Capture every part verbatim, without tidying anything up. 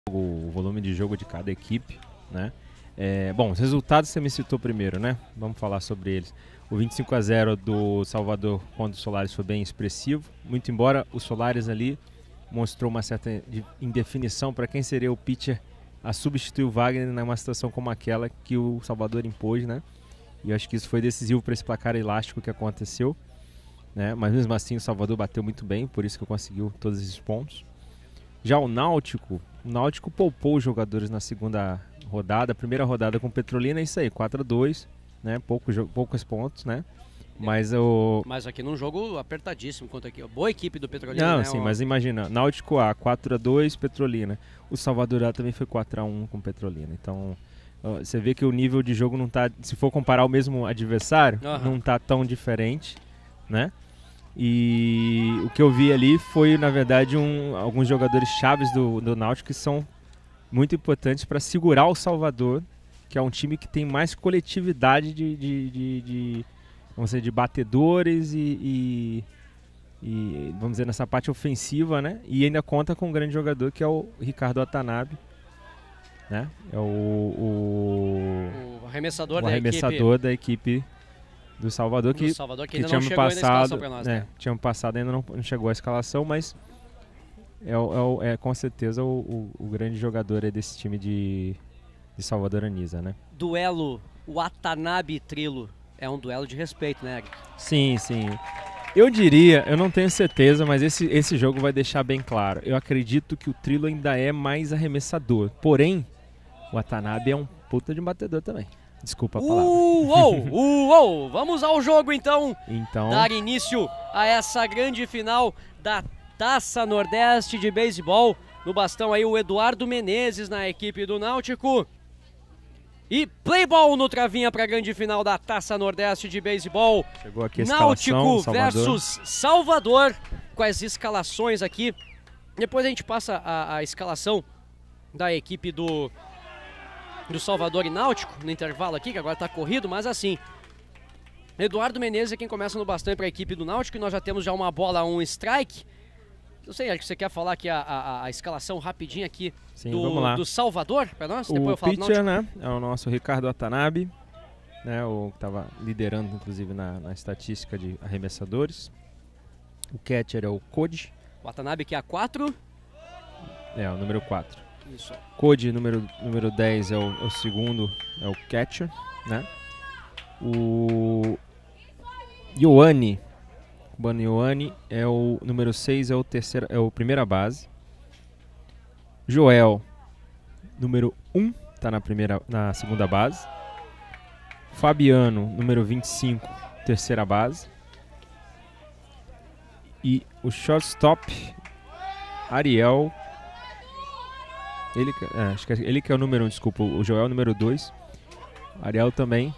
o volume de jogo de cada equipe, né? É, bom, os resultados você me citou primeiro, né? Vamos falar sobre eles. O vinte e cinco a zero do Salvador contra o Solaris foi bem expressivo, muito embora o Solaris ali mostrou uma certa indefinição para quem seria o pitcher a substituir o Wagner numa situação como aquela que o Salvador impôs, né? E eu acho que isso foi decisivo para esse placar elástico que aconteceu, né? Mas mesmo assim o Salvador bateu muito bem, por isso que conseguiu todos esses pontos. Já o Náutico, o Náutico poupou os jogadores na segunda rodada, primeira rodada com Petrolina, é isso aí, quatro a dois, né? Pouco, poucos pontos, né? Mas o... Mas aqui num jogo apertadíssimo contra aqui. Boa equipe do Petrolina, Não, né? sim, o... mas imagina, Náutico A, quatro a dois, Petrolina. O Salvador A também foi quatro a um com Petrolina. Então, você vê que o nível de jogo não tá... Se for comparar o mesmo adversário, uhum. não tá tão diferente, né? E o que eu vi ali foi, na verdade, um, alguns jogadores chaves do, do Náutico que são muito importantes para segurar o Salvador, que é um time que tem mais coletividade de, de, de, de vamos dizer, de batedores e, e, e, vamos dizer, nessa parte ofensiva, né? E ainda conta com um grande jogador que é o Ricardo Watanabe, né? É o, o, o arremessador, o da, arremessador equipe... da equipe do Salvador, que, do Salvador, que, que ainda não chegou passado, pra nós, né? né? Tinha passado, ainda não, não chegou à escalação, mas é, é, é com certeza o, o, o grande jogador é desse time de, de Salvador Anisa, né? Duelo Watanabe e Trilo é um duelo de respeito, né, Eric? Sim, sim. Eu diria, eu não tenho certeza, mas esse, esse jogo vai deixar bem claro. Eu acredito que o Trilo ainda é mais arremessador, porém, o Watanabe é um puta de batedor também. Desculpa a palavra. Uou, uou, vamos ao jogo então. Então. Dar início a essa grande final da Taça Nordeste de Beisebol. No bastão aí o Eduardo Menezes na equipe do Náutico. E play ball no travinha para a grande final da Taça Nordeste de Beisebol. Chegou aqui a Náutico Salvador. versus Salvador, com as escalações aqui. Depois a gente passa a, a escalação da equipe do... do Salvador e Náutico, no intervalo aqui, que agora está corrido, mas assim, Eduardo Menezes é quem começa no bastão para a equipe do Náutico, e nós já temos já uma bola, um strike. Não sei, acho que você quer falar aqui a, a, a escalação rapidinho aqui. Sim, do, vamos lá. Do Salvador, para nós? O Depois eu falo pitcher, né, é o nosso Ricardo Watanabe, né, o que estava liderando, inclusive, na, na estatística de arremessadores. O catcher é o Cody. Watanabe que é a quatro. É, o número quatro. Isso. Cody, número, número dez, é o, é o segundo, é o catcher, né? O Ioane, o Bano Ioane é o número seis, é o terceiro, é o primeira base. Joel, número um, tá na primeira, na segunda base. Fabiano, número vinte e cinco, terceira base. E o shortstop, Ariel. Ele, é, acho que ele que é o número um, desculpa, o Joel é o número dois. Ariel também.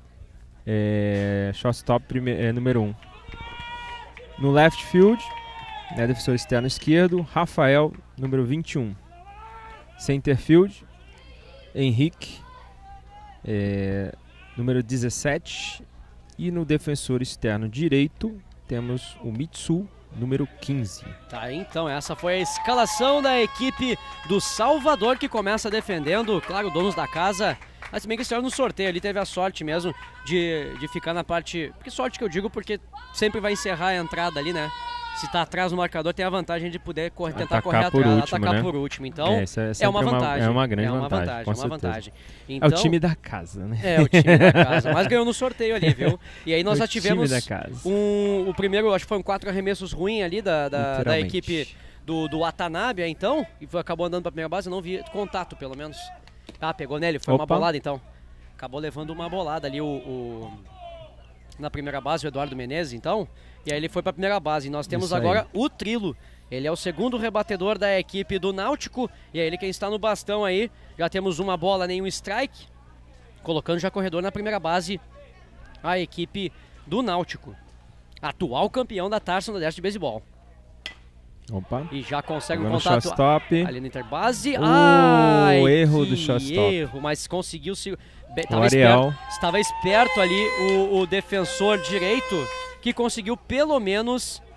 É, shortstop prime, é, número um. No left field, né, defensor externo esquerdo, Rafael, número vinte e um. Center field, Henrique, é, número dezessete. E no defensor externo direito, temos o Mitsu, número quinze. Tá, então essa foi a escalação da equipe do Salvador, que começa defendendo, claro, donos da casa. Mas bem que esse ano no sorteio ali teve a sorte mesmo de, de ficar na parte... Que sorte que eu digo, porque sempre vai encerrar a entrada ali, né? Se tá atrás no marcador, tem a vantagem de poder correr, tentar atacar correr por atrás, último, atacar né? por último. Então, é, essa, essa é uma vantagem. Uma, é uma grande é uma vantagem, vantagem, com é uma certeza. vantagem. Então, é o time da casa, né? É, o time da casa. Mas ganhou no sorteio ali, viu? E aí nós já tivemos time da casa. Um, o primeiro, acho que foram quatro arremessos ruins ali da, da, da equipe do, do Watanabe, então, e foi, acabou andando pra primeira base, eu não vi contato, pelo menos. Ah, pegou nele, foi Opa. uma bolada, então. Acabou levando uma bolada ali o, o, na primeira base, o Eduardo Menezes, então. E aí ele foi para a primeira base. E nós temos Isso agora aí. o Trilo. Ele é o segundo rebatedor da equipe do Náutico. E é ele quem está no bastão aí. Já temos uma bola, nenhum strike. Colocando já corredor na primeira base a equipe do Náutico. Atual campeão da Taça Nordeste de Beisebol. Opa. E já consegue Agora um contato shortstop. ali na interbase. O Ai, erro do shortstop. Erro, mas conseguiu se... Estava esperto, estava esperto ali o, o defensor direito, que conseguiu pelo menos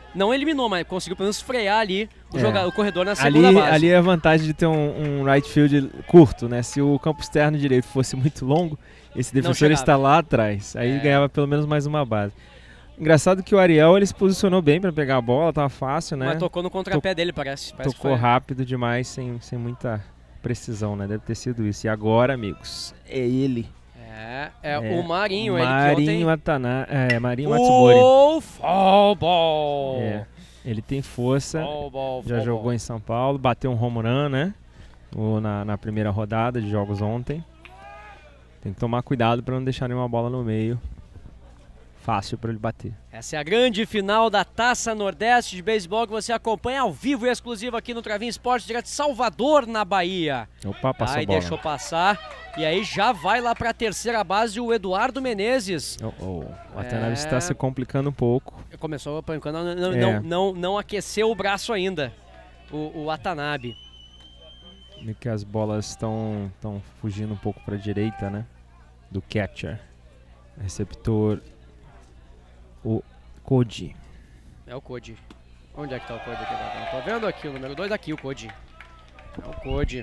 não eliminou, mas conseguiu pelo menos frear ali o, é. jogador, o corredor na ali, segunda base. Ali é a vantagem de ter um, um right field curto, né? Se o campo externo direito fosse muito longo, esse defensor está lá atrás. Aí é. ganhava pelo menos mais uma base. Engraçado que o Ariel ele se posicionou bem para pegar a bola, tava fácil, né? Mas tocou no contrapé dele, parece. parece tocou rápido demais, sem, sem muita precisão, né? Deve ter sido isso. E agora, amigos, é ele. É, é, é o Marinho. Marinho ele Atana, é, Marinho Matsumori. O fall ball. É, ele tem força, fall ball, já fall jogou ball. em São Paulo, bateu um home run, né? O, na, na primeira rodada de jogos ontem. Tem que tomar cuidado para não deixar nenhuma bola no meio. Fácil para ele bater. Essa é a grande final da Taça Nordeste de Beisebol que você acompanha ao vivo e exclusivo aqui no Travinho Esportes, direto de Salvador, na Bahia. Opa, passou aí a bola. Deixou passar. E aí já vai lá para a terceira base o Eduardo Menezes. Oh, oh. O Watanabe é... está se complicando um pouco. Começou pancando, não, não, é. não, não, não aqueceu o braço ainda, o, o Watanabe. E que as bolas estão fugindo um pouco para a direita, né? Do catcher. Receptor... O Koji. É o Koji. Onde é que tá o Koji aqui? Não tô vendo aqui o número dois, aqui o Koji. É o Koji.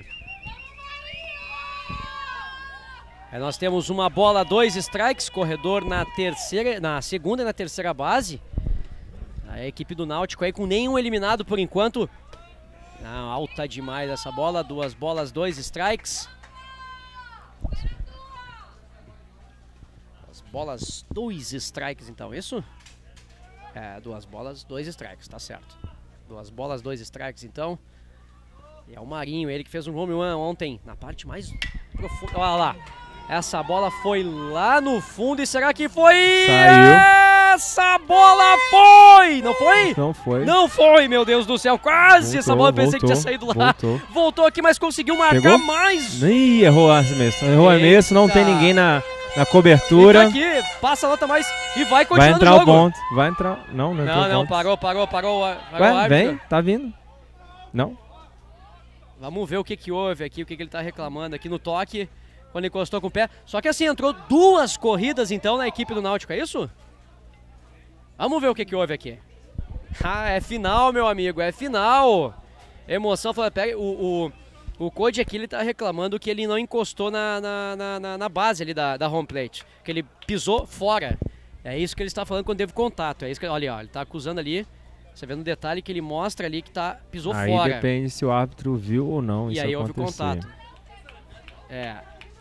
Aí nós temos uma bola, dois strikes, corredor na terceira, na segunda e na terceira base. A equipe do Náutico aí com nenhum eliminado por enquanto. Não, alta demais essa bola, duas bolas, dois strikes. Bolas, dois strikes então, isso? É, duas bolas, dois strikes, tá certo. Duas bolas, dois strikes então. E é o Marinho, ele que fez um home run ontem, na parte mais profunda. Olha lá, essa bola foi lá no fundo e será que foi? Saiu. Essa bola foi! Não foi? Não foi. Não foi, meu Deus do céu, quase voltou, essa bola, pensei voltou, que tinha saído lá. Voltou, voltou aqui, mas conseguiu marcar Pegou? mais. Ih, errou arremesso, errou arremesso, não tem ninguém na... Na cobertura. E tá aqui, passa a nota mais e vai continuar vai entrar o jogo. O ponto. Vai entrar. Não, não entrou. Não, não, ponto. parou, parou, parou. parou Ué, o árbitro. vem, tá vindo. Não. Vamos ver o que que houve aqui, o que que ele tá reclamando aqui no toque, quando ele encostou com o pé. Só que assim, entrou duas corridas então na equipe do Náutico, é isso? Vamos ver o que que houve aqui. Ah, é final, meu amigo, é final. Emoção, pega o... o O Koji aqui, ele tá reclamando que ele não encostou na, na, na, na base ali da, da home plate, que ele pisou fora. É isso que ele está falando quando teve contato. É isso que, olha, ó, ele tá acusando ali, você vê no detalhe que ele mostra ali que tá, pisou aí fora. Aí depende se o árbitro viu ou não e isso aí acontecer. houve contato. É.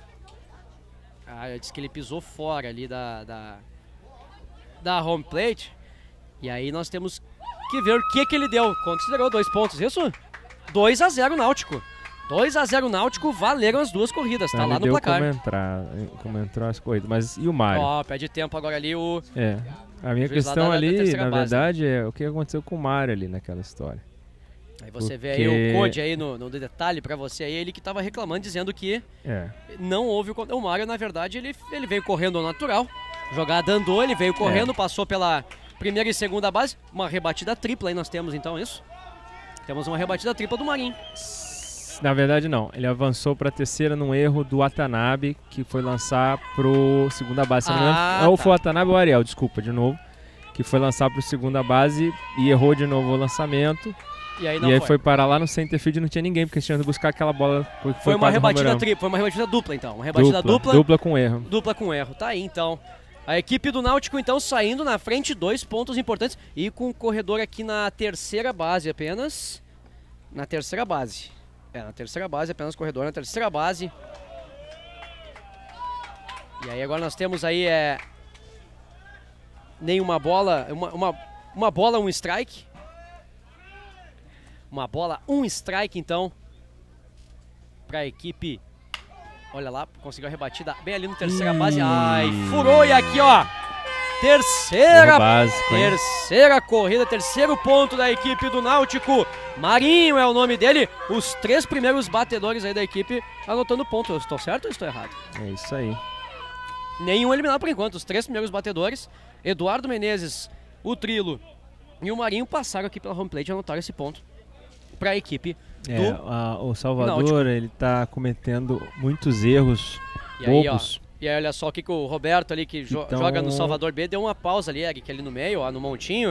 Ah, eu disse que ele pisou fora ali da, da, da home plate. E aí nós temos que ver o que que ele deu. Considerou dois pontos, isso? dois a zero Náutico. dois a zero Náutico, valeram as duas corridas, tá ele lá no deu placar. Como entrar, como entrou as corridas, mas e o Mário? Ó, pede tempo agora ali o... É, a minha questão da, ali, da na base. verdade, é o que aconteceu com o Mário ali naquela história. Aí você Porque... vê aí o Code aí no, no detalhe pra você aí, ele que tava reclamando, dizendo que é. não houve o... O Mário, na verdade, ele, ele veio correndo ao natural, jogada andou, ele veio correndo, é. passou pela primeira e segunda base, uma rebatida tripla aí nós temos então, isso? Temos uma rebatida tripla do Marinho. Na verdade não, ele avançou para a terceira num erro do Watanabe, que foi lançar pro segunda base. Ah, não, ou tá. foi o Watanabe ou o Ariel, desculpa, de novo. Que foi lançar pro segunda base e errou de novo o lançamento. E aí, não e aí foi. foi parar lá no center field e não tinha ninguém, porque tinha que buscar aquela bola. Foi, foi uma rebatida tripla, foi uma rebatida dupla então. Uma rebatida dupla, dupla. Dupla com erro. Dupla com erro, tá aí então. A equipe do Náutico então saindo na frente, dois pontos importantes. E com o corredor aqui na terceira base apenas. Na terceira base. É, na terceira base, apenas corredor na terceira base. E aí agora nós temos aí é, nenhuma bola, uma, uma, uma bola, um strike. Uma bola, um strike então para a equipe. Olha lá, conseguiu a rebatida bem ali no terceira Ih. base. Ai, furou e aqui ó. Terceira, básico, terceira corrida, terceiro ponto da equipe do Náutico. Marinho é o nome dele. Os três primeiros batedores aí da equipe anotando ponto. Eu estou certo ou estou errado? É isso aí. Nenhum eliminado por enquanto. Os três primeiros batedores, Eduardo Menezes, o Trilo e o Marinho, passaram aqui pela home plate e anotaram esse ponto para a equipe é, do a, o Salvador, Náutico. Ele está cometendo muitos erros e aí, bobos. Ó, e aí olha só o que, que o Roberto ali, que jo então... joga no Salvador B, deu uma pausa ali, Eric, ali no meio, ó, no montinho.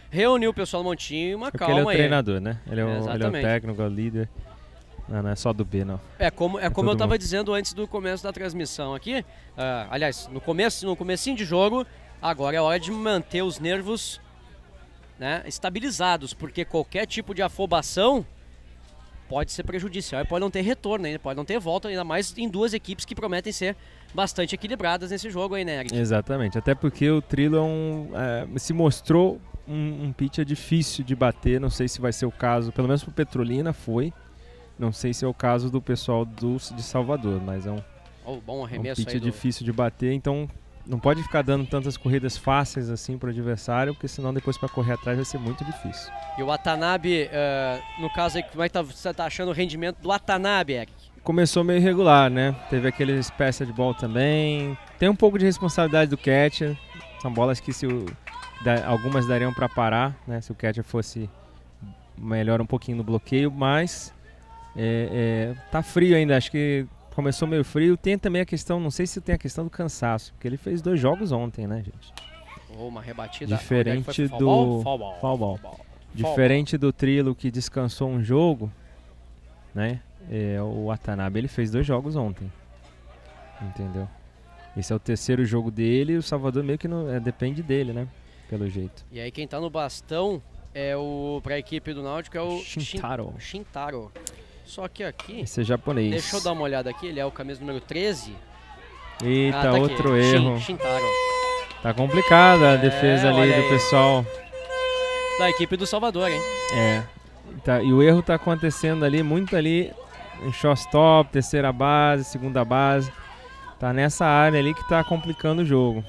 reuniu o pessoal do Montinho e uma Porque calma aí. ele é o treinador, né? Ele é o, é, ele é o técnico, é o líder. Não, não é só do B, não. É como, é é como eu estava mundo. dizendo antes do começo da transmissão aqui. Uh, aliás, no começo, no comecinho de jogo, agora é hora de manter os nervos, né, estabilizados, porque qualquer tipo de afobação pode ser prejudicial e pode não ter retorno ainda, pode não ter volta, ainda mais em duas equipes que prometem ser bastante equilibradas nesse jogo aí, né, Eric? Exatamente, até porque o Trilo é um, é, se mostrou um, um pitcher difícil de bater, não sei se vai ser o caso, pelo menos pro Petrolina foi, não sei se é o caso do pessoal do, de Salvador, mas é um, oh, bom arremesso um pitcher aí do... difícil de bater, então não pode ficar dando tantas corridas fáceis assim pro adversário, porque senão depois para correr atrás vai ser muito difícil. E o Watanabe, uh, no caso aí, como é que tá, você tá achando o rendimento do Watanabe, Eric? Começou meio irregular, né? Teve aquele espécie de bola também. Tem um pouco de responsabilidade do catcher. São bolas que se o, da, algumas dariam para parar, né? Se o catcher fosse melhor um pouquinho no bloqueio, mas é, é, tá frio ainda. Acho que começou meio frio. Tem também a questão, não sei se tem a questão do cansaço, porque ele fez dois jogos ontem, né, gente? Oh, uma rebatida. Diferente do foul ball? Foul ball. Diferente do Trilo que descansou um jogo, né? É, o Watanabe ele fez dois jogos ontem, entendeu? Esse é o terceiro jogo dele e o Salvador meio que não, é, depende dele, né? Pelo jeito. E aí quem tá no bastão é o para a equipe do Náutico é o Shintaro. Shin, Shintaro. Só que aqui, esse é japonês. Deixa eu dar uma olhada aqui, ele é o camisa número treze. Eita, ah, tá outro aqui. erro. Shin, Shintaro. Tá complicada a é, defesa ali do aí. pessoal Da equipe do Salvador, hein? É. Tá, e o erro tá acontecendo ali, muito ali em shortstop, terceira base, segunda base. Tá nessa área ali que tá complicando o jogo.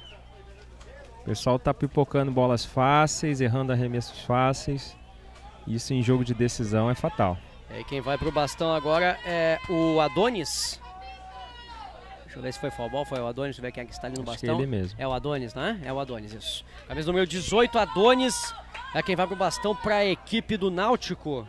O pessoal tá pipocando bolas fáceis, errando arremessos fáceis. Isso em jogo de decisão é fatal. E aí quem vai pro bastão agora é o Adonis. Deixa eu ver se foi foul ball, foi o Adonis, deixa eu ver quem é que está ali no Acho bastão. que ele mesmo. É o Adonis, né? É o Adonis, isso. Camisa número dezoito, Adonis. É quem vai pro bastão para a equipe do Náutico.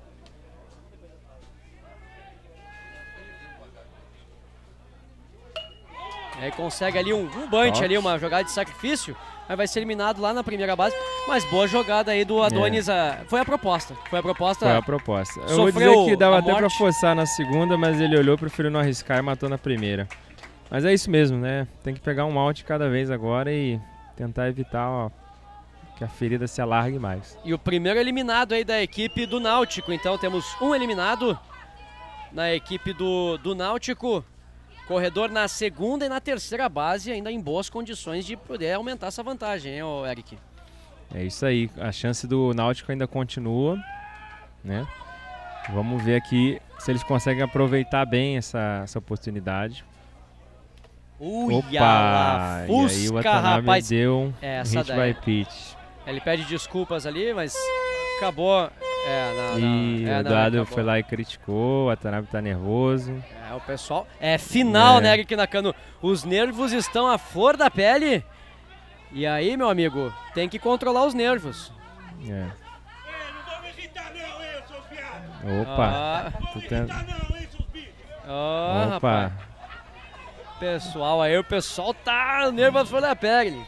Aí consegue ali um, um bunch, ali, uma jogada de sacrifício, mas vai ser eliminado lá na primeira base. Mas boa jogada aí do Adonis, é. a, foi a proposta. Foi a proposta. Foi a proposta. Eu vou dizer que dava até pra forçar na segunda, mas ele olhou, preferiu não arriscar e matou na primeira. Mas é isso mesmo, né? Tem que pegar um out cada vez agora e tentar evitar, ó, que a ferida se alargue mais. E o primeiro eliminado aí da equipe do Náutico. Então temos um eliminado na equipe do, do Náutico. Corredor na segunda e na terceira base, ainda em boas condições de poder aumentar essa vantagem, hein, Eric? É isso aí, a chance do Náutico ainda continua, né? Vamos ver aqui se eles conseguem aproveitar bem essa, essa oportunidade. Ui, Opa! Fusca, e aí o Watanabe rapaz. deu essa hit daí. by pitch. Ele pede desculpas ali, mas acabou. É, não, e não, é, o Eduardo foi lá e criticou, o Watanabe tá nervoso. É, o pessoal. É final, é. né, Eric Nakano? Os nervos estão à flor da pele. E aí, meu amigo, tem que controlar os nervos. É. Não vou me irritar não, hein, seus viados. Opa! Ah. Não vou me irritar não, hein, seus bichos. Ah, Opa! rapaz. Pessoal, aí o pessoal tá nervoso à flor da pele.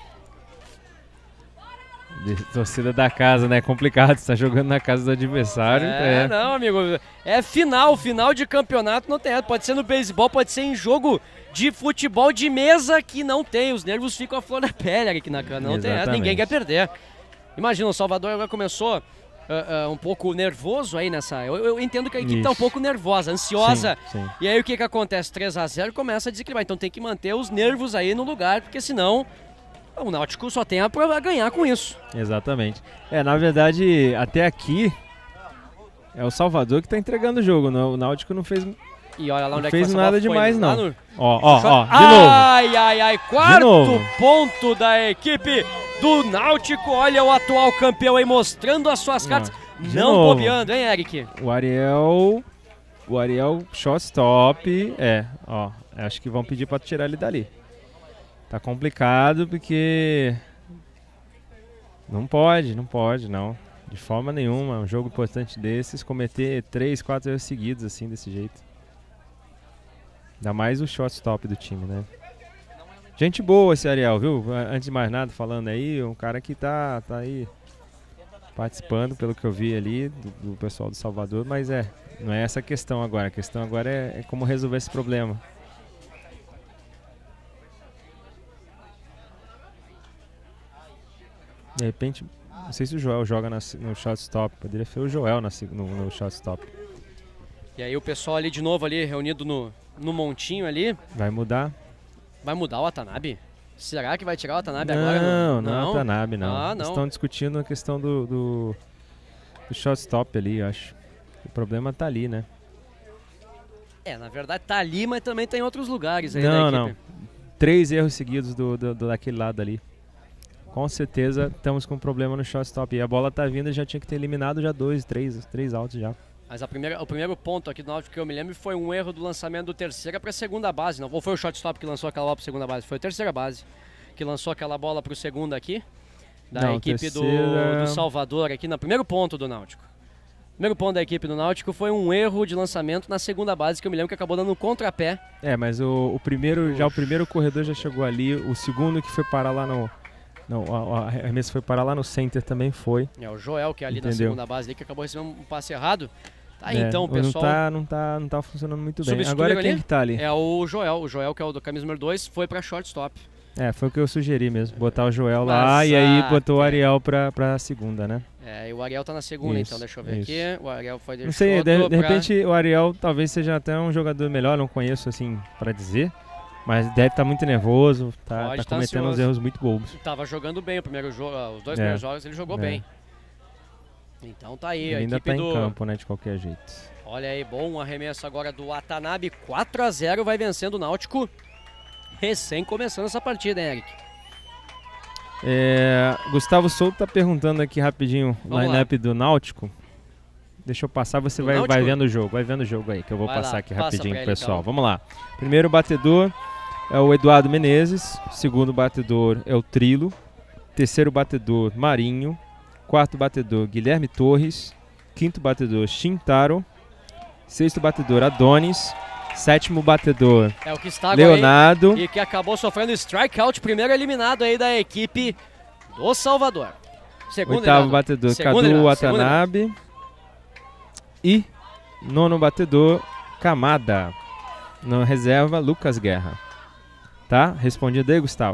De torcida da casa, né? É complicado, você tá jogando na casa do adversário. É, é. não, amigo. É final, final de campeonato não tem. Pode ser no beisebol, pode ser em jogo de futebol de mesa que não tem. Os nervos ficam à flor da pele aqui na cana. Não Exatamente. Tem, ninguém quer perder. Imagina, o Salvador agora começou uh, uh, um pouco nervoso aí nessa. Eu, eu entendo que a equipe Isso. tá um pouco nervosa, ansiosa. Sim, sim. E aí o que que acontece? três a zero começa a desequilibrar. Então tem que manter os nervos aí no lugar, porque senão o Náutico só tem a ganhar com isso. Exatamente. É, na verdade, até aqui é o Salvador que tá entregando o jogo. Não, o Náutico não fez, e olha lá onde não é fez que nada demais, não. No... Ó, ó, ó, de ai, novo. Ai, ai, ai. Quarto ponto da equipe do Náutico. Olha o atual campeão aí mostrando as suas cartas. De não novo. bobeando, hein, Eric? O Ariel... O Ariel shortstop. É, ó. Acho que vão pedir pra tirar ele dali. Tá complicado porque não pode, não pode, não. De forma nenhuma, um jogo importante desses, cometer três, quatro erros seguidos assim, desse jeito. Ainda mais o shortstop do time, né? Gente boa esse Ariel, viu? Antes de mais nada, falando aí, um cara que tá, tá aí participando, pelo que eu vi ali, do, do pessoal do Salvador, mas é, não é essa a questão agora. A questão agora é, é como resolver esse problema. De repente, não sei se o Joel joga na, no shortstop, poderia ser o Joel na, no, no shortstop. E aí o pessoal ali de novo ali, reunido no, no montinho ali. Vai mudar? Vai mudar o Watanabe? Será que vai tirar o Watanabe não, agora? Não, não é o Watanabe, não. Ah, não. Estão discutindo a questão do, do, do shortstop ali, eu acho. O problema tá ali, né? É, na verdade tá ali, mas também tem outros lugares aí não, da equipe. Não, três erros seguidos do, do, do, daquele lado ali. Com certeza estamos com um problema no shortstop. E a bola tá vindo e já tinha que ter eliminado já dois, três, três outs já. Mas a primeira, o primeiro ponto aqui do Náutico que eu me lembro foi um erro do lançamento do terceira para a segunda base. Não, ou foi o shortstop que lançou aquela bola para a segunda base? Foi a terceira base que lançou aquela bola para o segundo aqui. Da Não, equipe terceira... do, do Salvador aqui, no primeiro ponto do Náutico. O primeiro ponto da equipe do Náutico foi um erro de lançamento na segunda base, que eu me lembro que acabou dando um contrapé. É, mas o, o primeiro, já o primeiro corredor já chegou ali, o segundo que foi parar lá no... Não, a, a remessa foi parar lá no center também foi. É, o Joel, que é ali Entendeu? na segunda base, ali, que acabou recebendo um passe errado. Tá aí, É, então, o pessoal... Não tá, não, tá, não tá funcionando muito bem. Substituiu Agora quem ali? que tá ali? É o Joel, o Joel que é o do camisa número dois, foi pra shortstop. É, foi o que eu sugeri mesmo, botar o Joel Mas, lá e aí ah, botou o é. Ariel pra, pra segunda, né? É, e o Ariel tá na segunda, Isso, então deixa eu ver isso. aqui. O Ariel foi de Não sei, de, de pra... repente o Ariel talvez seja até um jogador melhor, não conheço assim pra dizer. Mas deve estar muito nervoso, tá, tá tá cometendo ansioso. uns erros muito bobos. Tava jogando bem o primeiro jogo, os dois É. primeiros jogos ele jogou É. bem. Então tá aí, Ele a ainda equipe tá do... em campo, né, de qualquer jeito. Olha aí, bom arremesso agora do Watanabe, quatro a zero, vai vencendo o Náutico. Recém começando essa partida, hein, Eric? É, Gustavo Souto tá perguntando aqui rapidinho o Vamos line-up do Náutico. Deixa eu passar, você Do vai, vai Náutico? vendo o jogo, vai vendo o jogo aí, que eu vou Vai passar lá, aqui passa rapidinho pra pro ele, pessoal. então. Vamos lá. Primeiro batedor é o Eduardo Menezes, segundo batedor é o Trilo, terceiro batedor Marinho, quarto batedor Guilherme Torres, quinto batedor Shintaro, sexto batedor Adonis, sétimo batedor É o que está agora Leonardo. aí, e que acabou sofrendo strikeout, primeiro eliminado aí da equipe do Salvador. Segundo Oitavo eliminado. batedor Segundo Cadu eliminado, segundo Watanabe. E nono batedor Camada. Na reserva, Lucas Guerra. Tá? Respondido aí, Gustavo.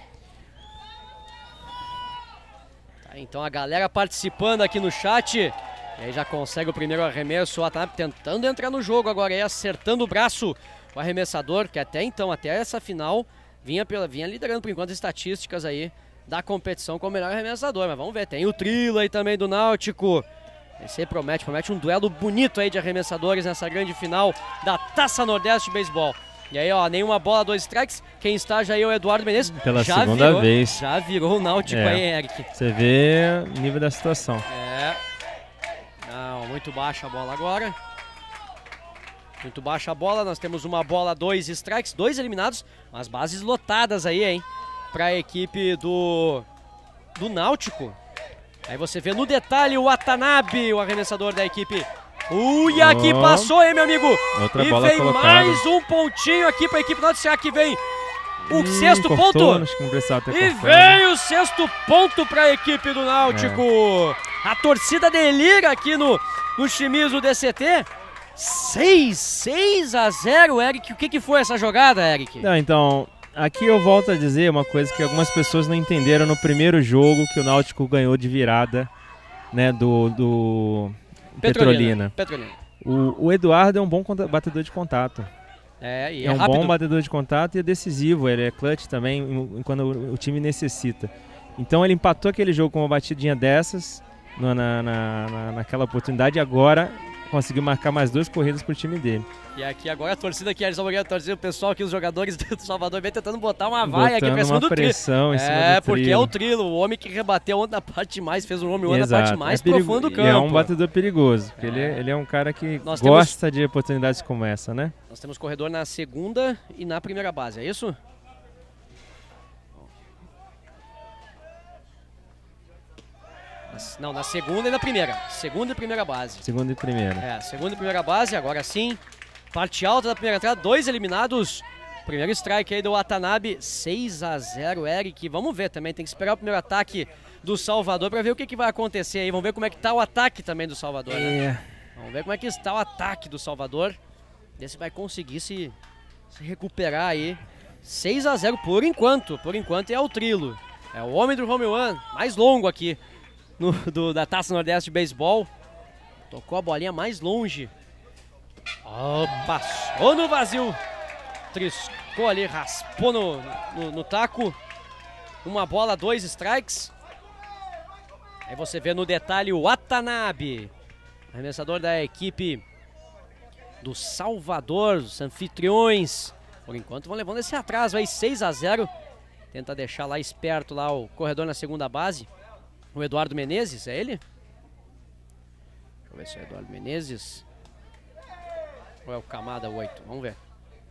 Tá, então a galera participando aqui no chat. E aí já consegue o primeiro arremesso. O Watanabe tentando entrar no jogo agora aí, acertando o braço. O arremessador, que até então, até essa final, vinha, pela, vinha liderando por enquanto as estatísticas aí da competição como o melhor arremessador. Mas vamos ver, tem o Trilo aí também do Náutico. Esse aí promete, promete um duelo bonito aí de arremessadores nessa grande final da Taça Nordeste de Beisebol. E aí, ó, nenhuma bola, dois strikes. Quem está já aí é o Eduardo Menezes. Pela já segunda virou, vez. Já virou o Náutico É. aí, Eric. Você vê o nível da situação. É. Não, muito baixa a bola agora. Muito baixa a bola. Nós temos uma bola, dois strikes, dois eliminados. As bases lotadas aí, hein? Para a equipe do, do Náutico. Aí você vê no detalhe o Watanabe, o arremessador da equipe. Ui, Oh. aqui passou, hein, meu amigo? Outra e bola vem colocada. mais um pontinho aqui para a equipe do Náutico. Será que vem o Ih, sexto cortou, ponto? Acho que não precisava ter E cortado. vem o sexto ponto para a equipe do Náutico. É. A torcida delira aqui no, no Shimizu D C T. seis, seis a zero, Eric. O que, que foi essa jogada, Eric? Não, então, aqui eu volto a dizer uma coisa que algumas pessoas não entenderam no primeiro jogo que o Náutico ganhou de virada, né, do, do Petrolina. Petrolina. O, o Eduardo é um bom conta- batedor de contato. É, e É, é, um rápido. bom batedor de contato e é decisivo. Ele é clutch também em- quando o, o time necessita. Então ele empatou aquele jogo com uma batidinha dessas no- na, na, na, naquela oportunidade e agora conseguiu marcar mais duas corridas pro time dele. E aqui agora a torcida aqui, eles vão a torcida, o pessoal aqui, os jogadores do Salvador, vem tentando botar uma vaia aqui Botando pra cima uma do Trilo. pressão em cima É, do porque Trilo. é o Trilo, o homem que rebateu ontem na parte mais, fez um homem ontem na Exato. parte mais É perigo- profunda do e campo. é um batedor perigoso, porque É. ele, ele é um cara que Nós temos- gosta de oportunidades como essa, né? Nós temos corredor na segunda e na primeira base, é isso? Nas- Não, na segunda e na primeira. Segunda e primeira base. Segunda e primeira. É, segunda e primeira base, agora sim. Parte alta da primeira entrada, dois eliminados. Primeiro strike aí do Watanabe, seis a zero, Eric. Vamos ver também, tem que esperar o primeiro ataque do Salvador para ver o que, que vai acontecer aí. Vamos ver como é que tá o ataque também do Salvador, né? É. Vamos ver como é que está o ataque do Salvador. Ver se vai conseguir se, se recuperar aí. seis a zero por enquanto. Por enquanto é o Trilo. É o homem do home run mais longo aqui no, do, da Taça Nordeste de Beisebol. Tocou a bolinha mais longe. Oh, passou no vazio. Triscou ali, raspou no, no, no taco. Uma bola, dois strikes. Aí você vê no detalhe o Watanabe, arremessador da equipe do Salvador, os anfitriões. Por enquanto vão levando esse atraso aí, seis a zero. Tenta deixar lá esperto lá o corredor na segunda base. O Eduardo Menezes, é ele? Deixa eu ver se é o Eduardo Menezes. Ou é o Camada oito? Vamos ver.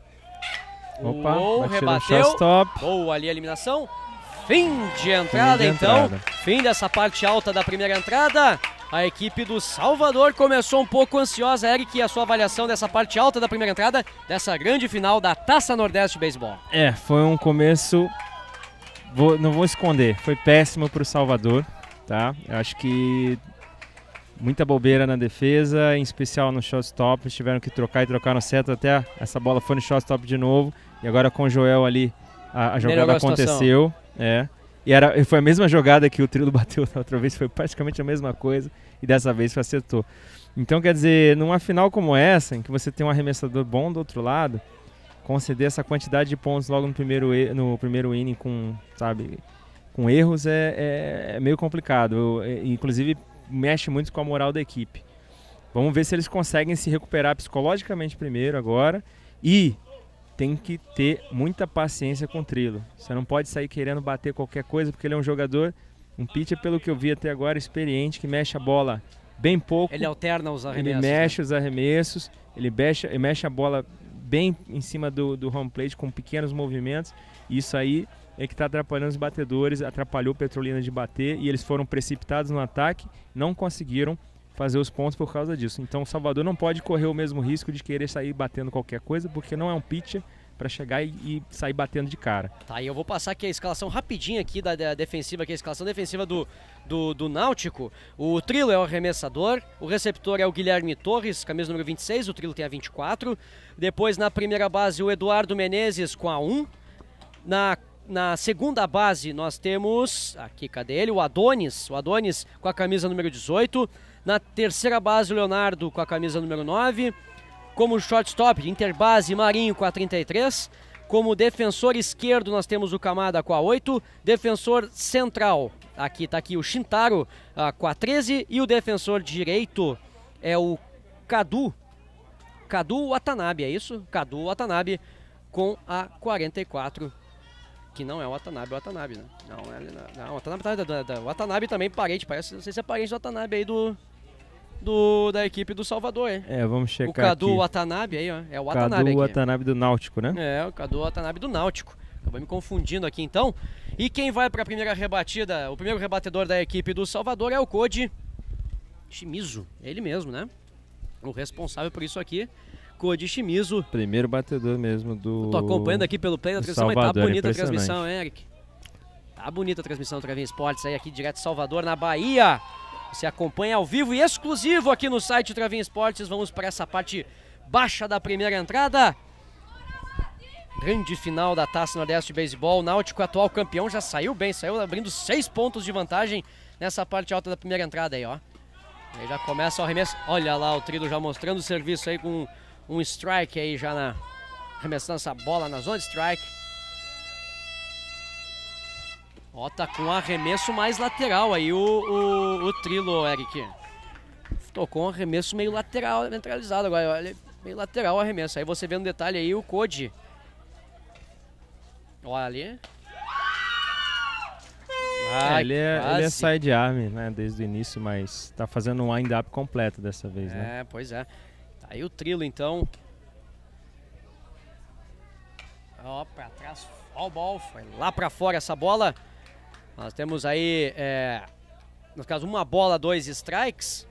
Opa, Uou, rebateu. Boa ali a eliminação. Fim de entrada, Fim de então. Entrada. Fim dessa parte alta da primeira entrada. A equipe do Salvador começou um pouco ansiosa. Eric, a sua avaliação dessa parte alta da primeira entrada, dessa grande final da Taça Nordeste de Beisebol? É, foi um começo, vou, não vou esconder, foi péssimo para o Salvador, tá? Eu acho que muita bobeira na defesa, em especial no shortstop. Eles tiveram que trocar e trocar no certo até essa bola foi no shortstop de novo. E agora com o Joel ali, a, a jogada aconteceu. É. E era, foi a mesma jogada que o Trilo bateu da outra vez, foi praticamente a mesma coisa. E dessa vez acertou. Então, quer dizer, numa final como essa, em que você tem um arremessador bom do outro lado, conceder essa quantidade de pontos logo no primeiro, no primeiro inning com, sabe, com erros é, é, é meio complicado. Eu, inclusive, mexe muito com a moral da equipe. Vamos ver se eles conseguem se recuperar psicologicamente primeiro agora. E tem que ter muita paciência com o Trilo. Você não pode sair querendo bater qualquer coisa, porque ele é um jogador, um pitcher, pelo que eu vi até agora, experiente, que mexe a bola bem pouco. Ele alterna os arremessos. Ele mexe né? os arremessos, ele mexe, ele mexe a bola bem em cima do, do home plate, com pequenos movimentos. E isso aí é que está atrapalhando os batedores, atrapalhou o Petrolina de bater, e eles foram precipitados no ataque, não conseguiram fazer os pontos por causa disso. Então o Salvador não pode correr o mesmo risco de querer sair batendo qualquer coisa, porque não é um pitcher para chegar e, e sair batendo de cara. Tá, e eu vou passar aqui a escalação rapidinho aqui da, da defensiva, aqui a escalação defensiva do, do, do Náutico. O Trilo é o arremessador, o receptor é o Guilherme Torres, camisa número vinte e seis, o Trilo tem a vinte e quatro. Depois na primeira base o Eduardo Menezes com a um. Na Na segunda base nós temos, aqui, cadê ele? O Adonis, o Adonis com a camisa número dezoito. Na terceira base o Leonardo com a camisa número nove. Como shortstop, interbase, Marinho com a trinta e três. Como defensor esquerdo nós temos o Camada com a oito. Defensor central, aqui tá aqui o Shintaro uh, com a treze. E o defensor direito é o Cadu. Cadu Watanabe, é isso? Cadu Watanabe com a quarenta e quatro. Que não é o Watanabe, o Watanabe, né? Não, é, não, não o Watanabe, tá, da, da, Watanabe também parente, parece, não sei se é parente do Watanabe aí do, do, da equipe do Salvador, hein? É, vamos checar o Cadu aqui. Watanabe aí, ó, é o Watanabe Cadu aqui. Watanabe do Náutico, né? É, o Cadu Watanabe do Náutico. Acabou me confundindo aqui, então. E quem vai para a primeira rebatida, o primeiro rebatedor da equipe do Salvador é o Koji Shimizu, ele mesmo, né? O responsável por isso aqui. De Shimizu. Primeiro batedor mesmo do... Tô acompanhando aqui pelo play da transmissão, mas tá bonita a transmissão, hein, Eric? Tá bonita a transmissão do Travinho Esportes aí, aqui direto de Salvador, na Bahia. Você acompanha ao vivo e exclusivo aqui no site Travinho Esportes. Vamos para essa parte baixa da primeira entrada. Grande final da Taça Nordeste de Beisebol. O Náutico, atual campeão, já saiu bem, saiu abrindo seis pontos de vantagem nessa parte alta da primeira entrada aí, ó. Aí já começa o arremesso. Olha lá o Trilo já mostrando o serviço aí com um strike aí já na... arremessando essa bola na zona de strike. Ó, tá com um arremesso mais lateral aí o, o, o Trilo, Eric. Tocou um arremesso meio lateral, neutralizado agora, olha, meio lateral o arremesso. Aí você vê no detalhe aí o Koji. Olha ali. Ai, é, ele, é, ele é sidearm, né, desde o início, mas tá fazendo um wind-up completo dessa vez, é, né? É, pois é. Tá aí o Trilo, então. Ó, pra trás, all ball, foi lá pra fora essa bola. Nós temos aí, é, no caso, uma bola, dois strikes.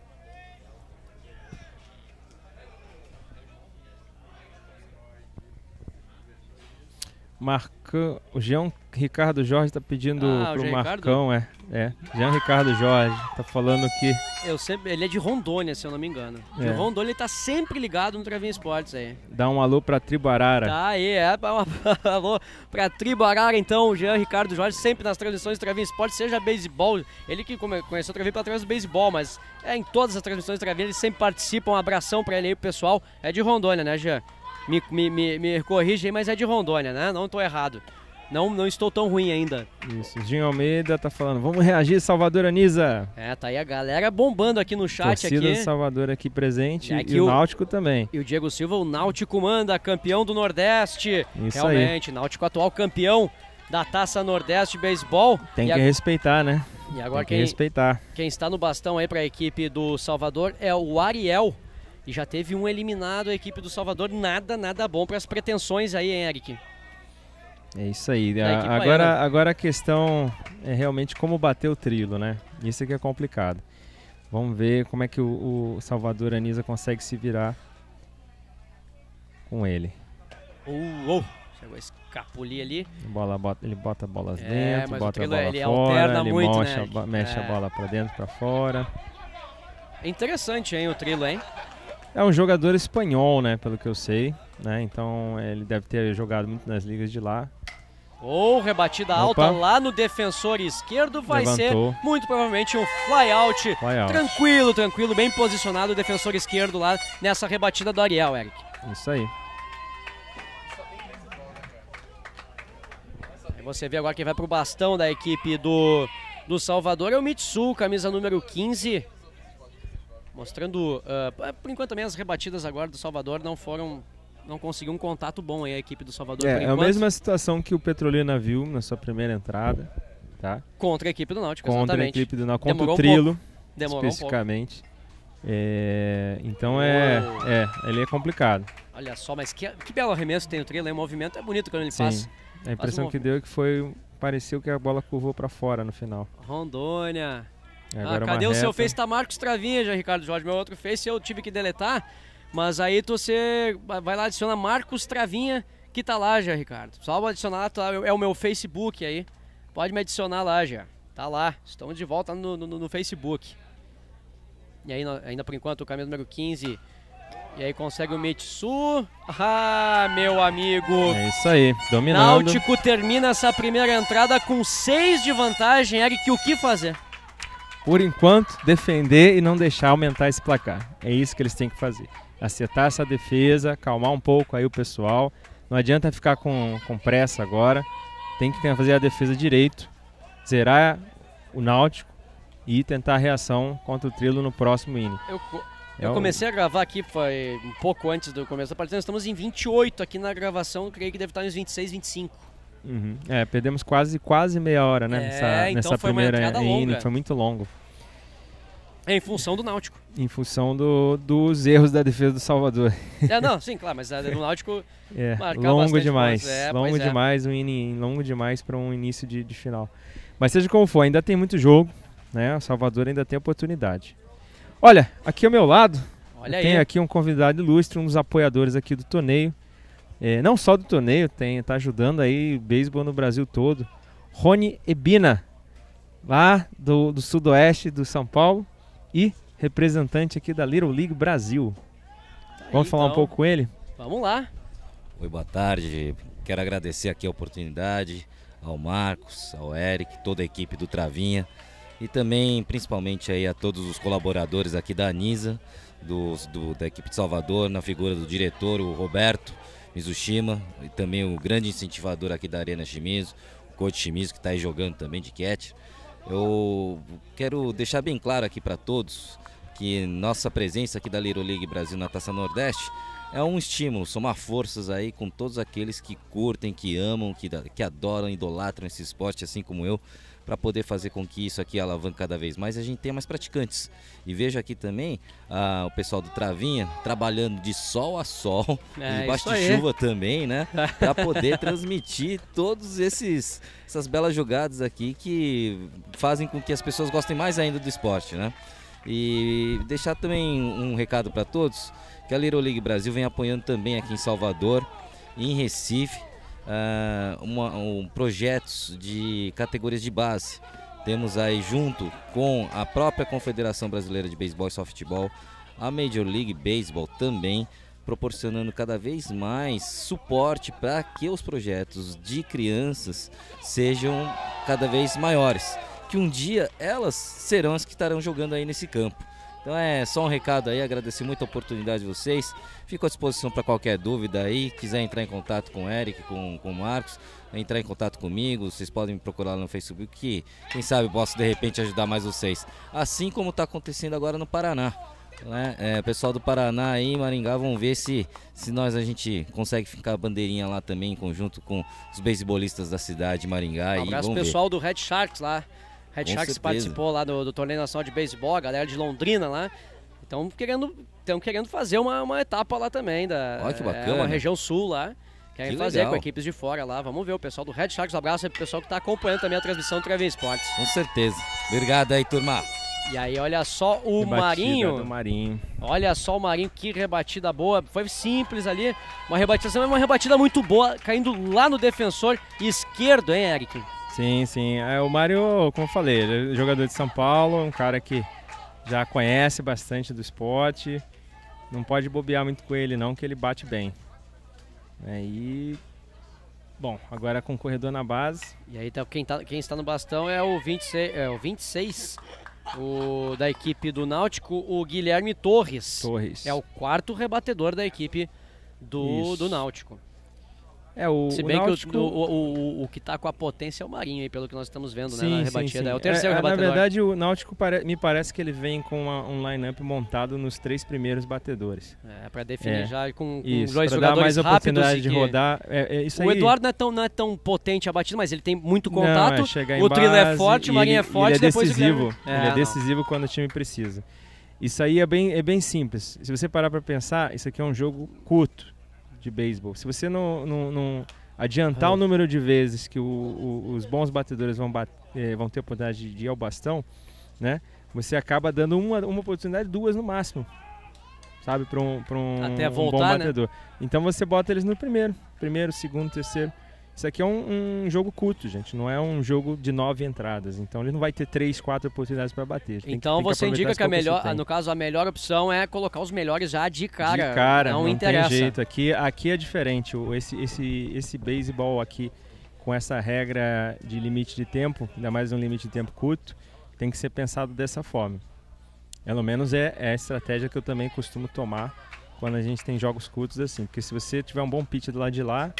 Marcão, o Jean Ricardo Jorge tá pedindo ah, pro o Marcão, é. É, Jean Ricardo Jorge, tá falando que... Eu sempre, ele é de Rondônia, se eu não me engano. De é. Rondônia ele tá sempre ligado no Travinha Esportes aí. Dá um alô pra Tribo Arara. Tá aí, é, um alô pra Tribo Arara então, o Jean Ricardo Jorge sempre nas transmissões do Travinha Esportes, seja beisebol, ele que come, conheceu o Travinha pela através do beisebol, mas é, em todas as transmissões do Travinha ele sempre participa, um abração pra ele aí, pro pessoal. É de Rondônia, né, Jean? Me, me, me, me corrige aí, mas é de Rondônia, né? Não tô errado. Não, não estou tão ruim ainda. Isso, Dinho Almeida tá falando, vamos reagir, Salvador Anisa. É, tá aí a galera bombando aqui no chat. Torcida aqui. do Salvador aqui presente e, e o, o Náutico também. E o Diego Silva, o Náutico manda, campeão do Nordeste. Isso Realmente, aí. Náutico atual campeão da Taça Nordeste de Beisebol. Tem e que a... respeitar, né? E agora Tem que quem, respeitar. Quem está no bastão aí para a equipe do Salvador é o Ariel. E já teve um eliminado a equipe do Salvador. Nada, nada bom para as pretensões aí, hein, Eric? É isso aí. A, agora, agora a questão é realmente como bater o trilo, né? Isso é que é complicado. Vamos ver como é que o, o Salvador Anisa consegue se virar com ele. Uh, uh. Chegou a escapulir ali. Bola, bota, ele bota bolas é, dentro, bota a bola ele fora, ele muito, mocha, né? mexe é. a bola pra dentro, pra fora. É interessante, hein, o trilo, hein? É um jogador espanhol, né, pelo que eu sei, né? Então ele deve ter jogado muito nas ligas de lá. Ou oh, rebatida Opa. alta lá no defensor esquerdo, vai Levantou. ser muito provavelmente um fly out. Fly out. Tranquilo, tranquilo, bem posicionado o defensor esquerdo lá nessa rebatida do Ariel, Eric. Isso aí. Aí você vê agora quem vai pro bastão da equipe do, do Salvador é o Mitsu, camisa número quinze. Mostrando, uh, por enquanto também as rebatidas agora do Salvador não foram, não conseguiu um contato bom aí a equipe do Salvador. É, por é a mesma situação que o Petrolina viu na sua primeira entrada, tá? Contra a equipe do Náutico, contra exatamente. A equipe do Náutico, contra Demorou o Trilo, um Demorou especificamente. Um é, então é, é, ele é complicado. Olha só, mas que, que belo arremesso tem o Trilo, hein? O movimento é bonito quando ele Sim, faz. a impressão um que deu é que foi, pareceu que a bola curvou para fora no final. Rondônia. Agora ah, cadê o reta. seu Face? Tá Marcos Travinha, já, Ricardo Jorge. Meu outro Face eu tive que deletar, mas aí tu você vai lá, adiciona Marcos Travinha, que tá lá já, Ricardo. Só adicionar, tá, é o meu Facebook aí. Pode me adicionar lá já. Tá lá, estamos de volta no, no, no Facebook. E aí, ainda por enquanto, o camisa número quinze. E aí consegue o Mitsu. Ah, meu amigo. É isso aí, dominando. Náutico termina essa primeira entrada com seis de vantagem. Eric, o que fazer? Por enquanto, defender e não deixar aumentar esse placar. É isso que eles têm que fazer. Acertar essa defesa, acalmar um pouco aí o pessoal. Não adianta ficar com, com pressa agora. Tem que fazer a defesa direito, zerar o Náutico e tentar a reação contra o Trilo no próximo inning. Eu, eu é comecei o... a gravar aqui foi um pouco antes do começo da partida. Nós estamos em vinte e oito aqui na gravação. Eu creio que deve estar nos vinte e seis, vinte e cinco. Uhum. É, perdemos quase, quase meia hora, né? É, nessa então nessa foi primeira inning, foi muito longo. É em função do Náutico. Em função do, dos erros da defesa do Salvador. É, não, sim, claro, mas a do Náutico é, longo demais, é, longo é. demais, um inning, longo demais para um início de, de final. Mas seja como for, ainda tem muito jogo, né? O Salvador ainda tem oportunidade. Olha, aqui ao meu lado, Olha eu aí. tenho aqui um convidado ilustre, um dos apoiadores aqui do torneio. É, não só do torneio, tem, tá ajudando aí o beisebol no Brasil todo. Rony Ebina, lá do, do sudoeste do São Paulo e representante aqui da Little League Brasil. Tá Vamos aí, falar então. um pouco com ele? Vamos lá. Oi, boa tarde. Quero agradecer aqui a oportunidade ao Marcos, ao Eric, toda a equipe do Travinha e também, principalmente, aí a todos os colaboradores aqui da Anisa, do, do, da equipe de Salvador, na figura do diretor, o Roberto Mizushima, e também o grande incentivador aqui da Arena Shimizu, o coach Shimizu, que está aí jogando também de catch. Eu quero deixar bem claro aqui para todos que nossa presença aqui da Little League Brasil na Taça Nordeste é um estímulo, somar forças aí com todos aqueles que curtem, que amam, que, que adoram, idolatram esse esporte, assim como eu, para poder fazer com que isso aqui alavanque cada vez mais e a gente tenha mais praticantes. E vejo aqui também ah, o pessoal do Travinha trabalhando de sol a sol, é, debaixo de chuva também, né? Para poder transmitir todos esses essas belas jogadas aqui que fazem com que as pessoas gostem mais ainda do esporte, né? E deixar também um recado para todos, que a Little League Brasil vem apoiando também aqui em Salvador, em Recife, uh, uma, um, projetos de categorias de base, temos aí junto com a própria Confederação Brasileira de Beisebol e Softball, a Major League Baseball também, proporcionando cada vez mais suporte para que os projetos de crianças sejam cada vez maiores, que um dia elas serão as que estarão jogando aí nesse campo. Então é só um recado aí, agradecer muito a oportunidade de vocês, fico à disposição para qualquer dúvida aí, quiser entrar em contato com o Eric, com, com o Marcos, entrar em contato comigo, vocês podem me procurar no Facebook, que quem sabe posso de repente ajudar mais vocês, assim como está acontecendo agora no Paraná. Né? É, pessoal do Paraná aí, Maringá, vamos ver se, se nós a gente consegue ficar a bandeirinha lá também, em conjunto com os beisebolistas da cidade de Maringá. Um abraço pro pessoal do Red Sharks lá. Red Com Sharks certeza. participou lá do, do Torneio Nacional de Beisebol, a galera de Londrina lá. Então querendo, estão querendo fazer uma, uma etapa lá também. Da, Olha que bacana. É, uma região sul lá. Querem Que fazer legal. com equipes de fora lá. Vamos ver o pessoal do Red Sharks. Um abraço aí pro pessoal que está acompanhando também a transmissão do Travinha Esportes. Com certeza. Obrigado aí, turma. E aí, olha só o Rebatida Marinho. do Marinho. Olha só o Marinho, que rebatida boa. Foi simples ali. Uma rebatida, mas uma rebatida muito boa, caindo lá no defensor esquerdo, hein, Eric? Sim, sim. É, o Mário, como eu falei, ele é jogador de São Paulo, um cara que já conhece bastante do esporte. Não pode bobear muito com ele não, que ele bate bem. É, e... Bom, agora com o corredor na base. E aí tá, quem, tá, quem está no bastão é o vinte e seis, é o vinte e seis o, da equipe do Náutico, o Guilherme Torres. Torres. É o quarto rebatedor da equipe do, do Náutico. É, o, Se o bem Náutico... que o, o, o, o que está com a potência é o Marinho, aí, pelo que nós estamos vendo, Sim, né, na sim, rebatida. sim. É o terceiro é, rebatedor. Na verdade, o Náutico pare... me parece que ele vem com uma, um line-up montado nos três primeiros batedores. É, para definir É. já com, com Isso, dois pra dar jogadores mais rápidos. oportunidade de que... rodar. É, é isso O aí. Eduardo não é, tão, não é tão potente a batida, mas ele tem muito Não, contato. é chegar em o Trilo é base, forte, o e Marinho ele- é forte, ele é depois o decisivo. Guilherme- Ele É, é não. decisivo quando o time precisa. Isso aí é bem, é bem simples. Se você parar para pensar, isso aqui é um jogo curto de beisebol. Se você não, não, não adiantar Ah. o número de vezes que o, o, os bons batedores vão, bat, eh, vão ter a oportunidade de ir ao bastão, né? Você acaba dando uma, uma oportunidade, duas no máximo, sabe, para um, pra um, Até um voltar, bom né? batedor. Então você bota eles no primeiro, primeiro, segundo, terceiro. Isso aqui é um, um jogo curto, gente. Não é um jogo de nove entradas. Então ele não vai ter três, quatro oportunidades para bater. Tem Então que, tem você aproveitar indica as que a poucas melhor, tem. no caso, a melhor opção é colocar os melhores já de cara. de cara, não, não, interessa. tem jeito. Aqui, aqui é diferente. O- Esse, esse, esse beisebol aqui, com essa regra de limite de tempo, ainda mais um limite de tempo curto, tem que ser pensado dessa forma. Pelo menos é, é a estratégia que eu também costumo tomar quando a gente tem jogos curtos assim. Porque se você tiver um bom pitch do lado de lá,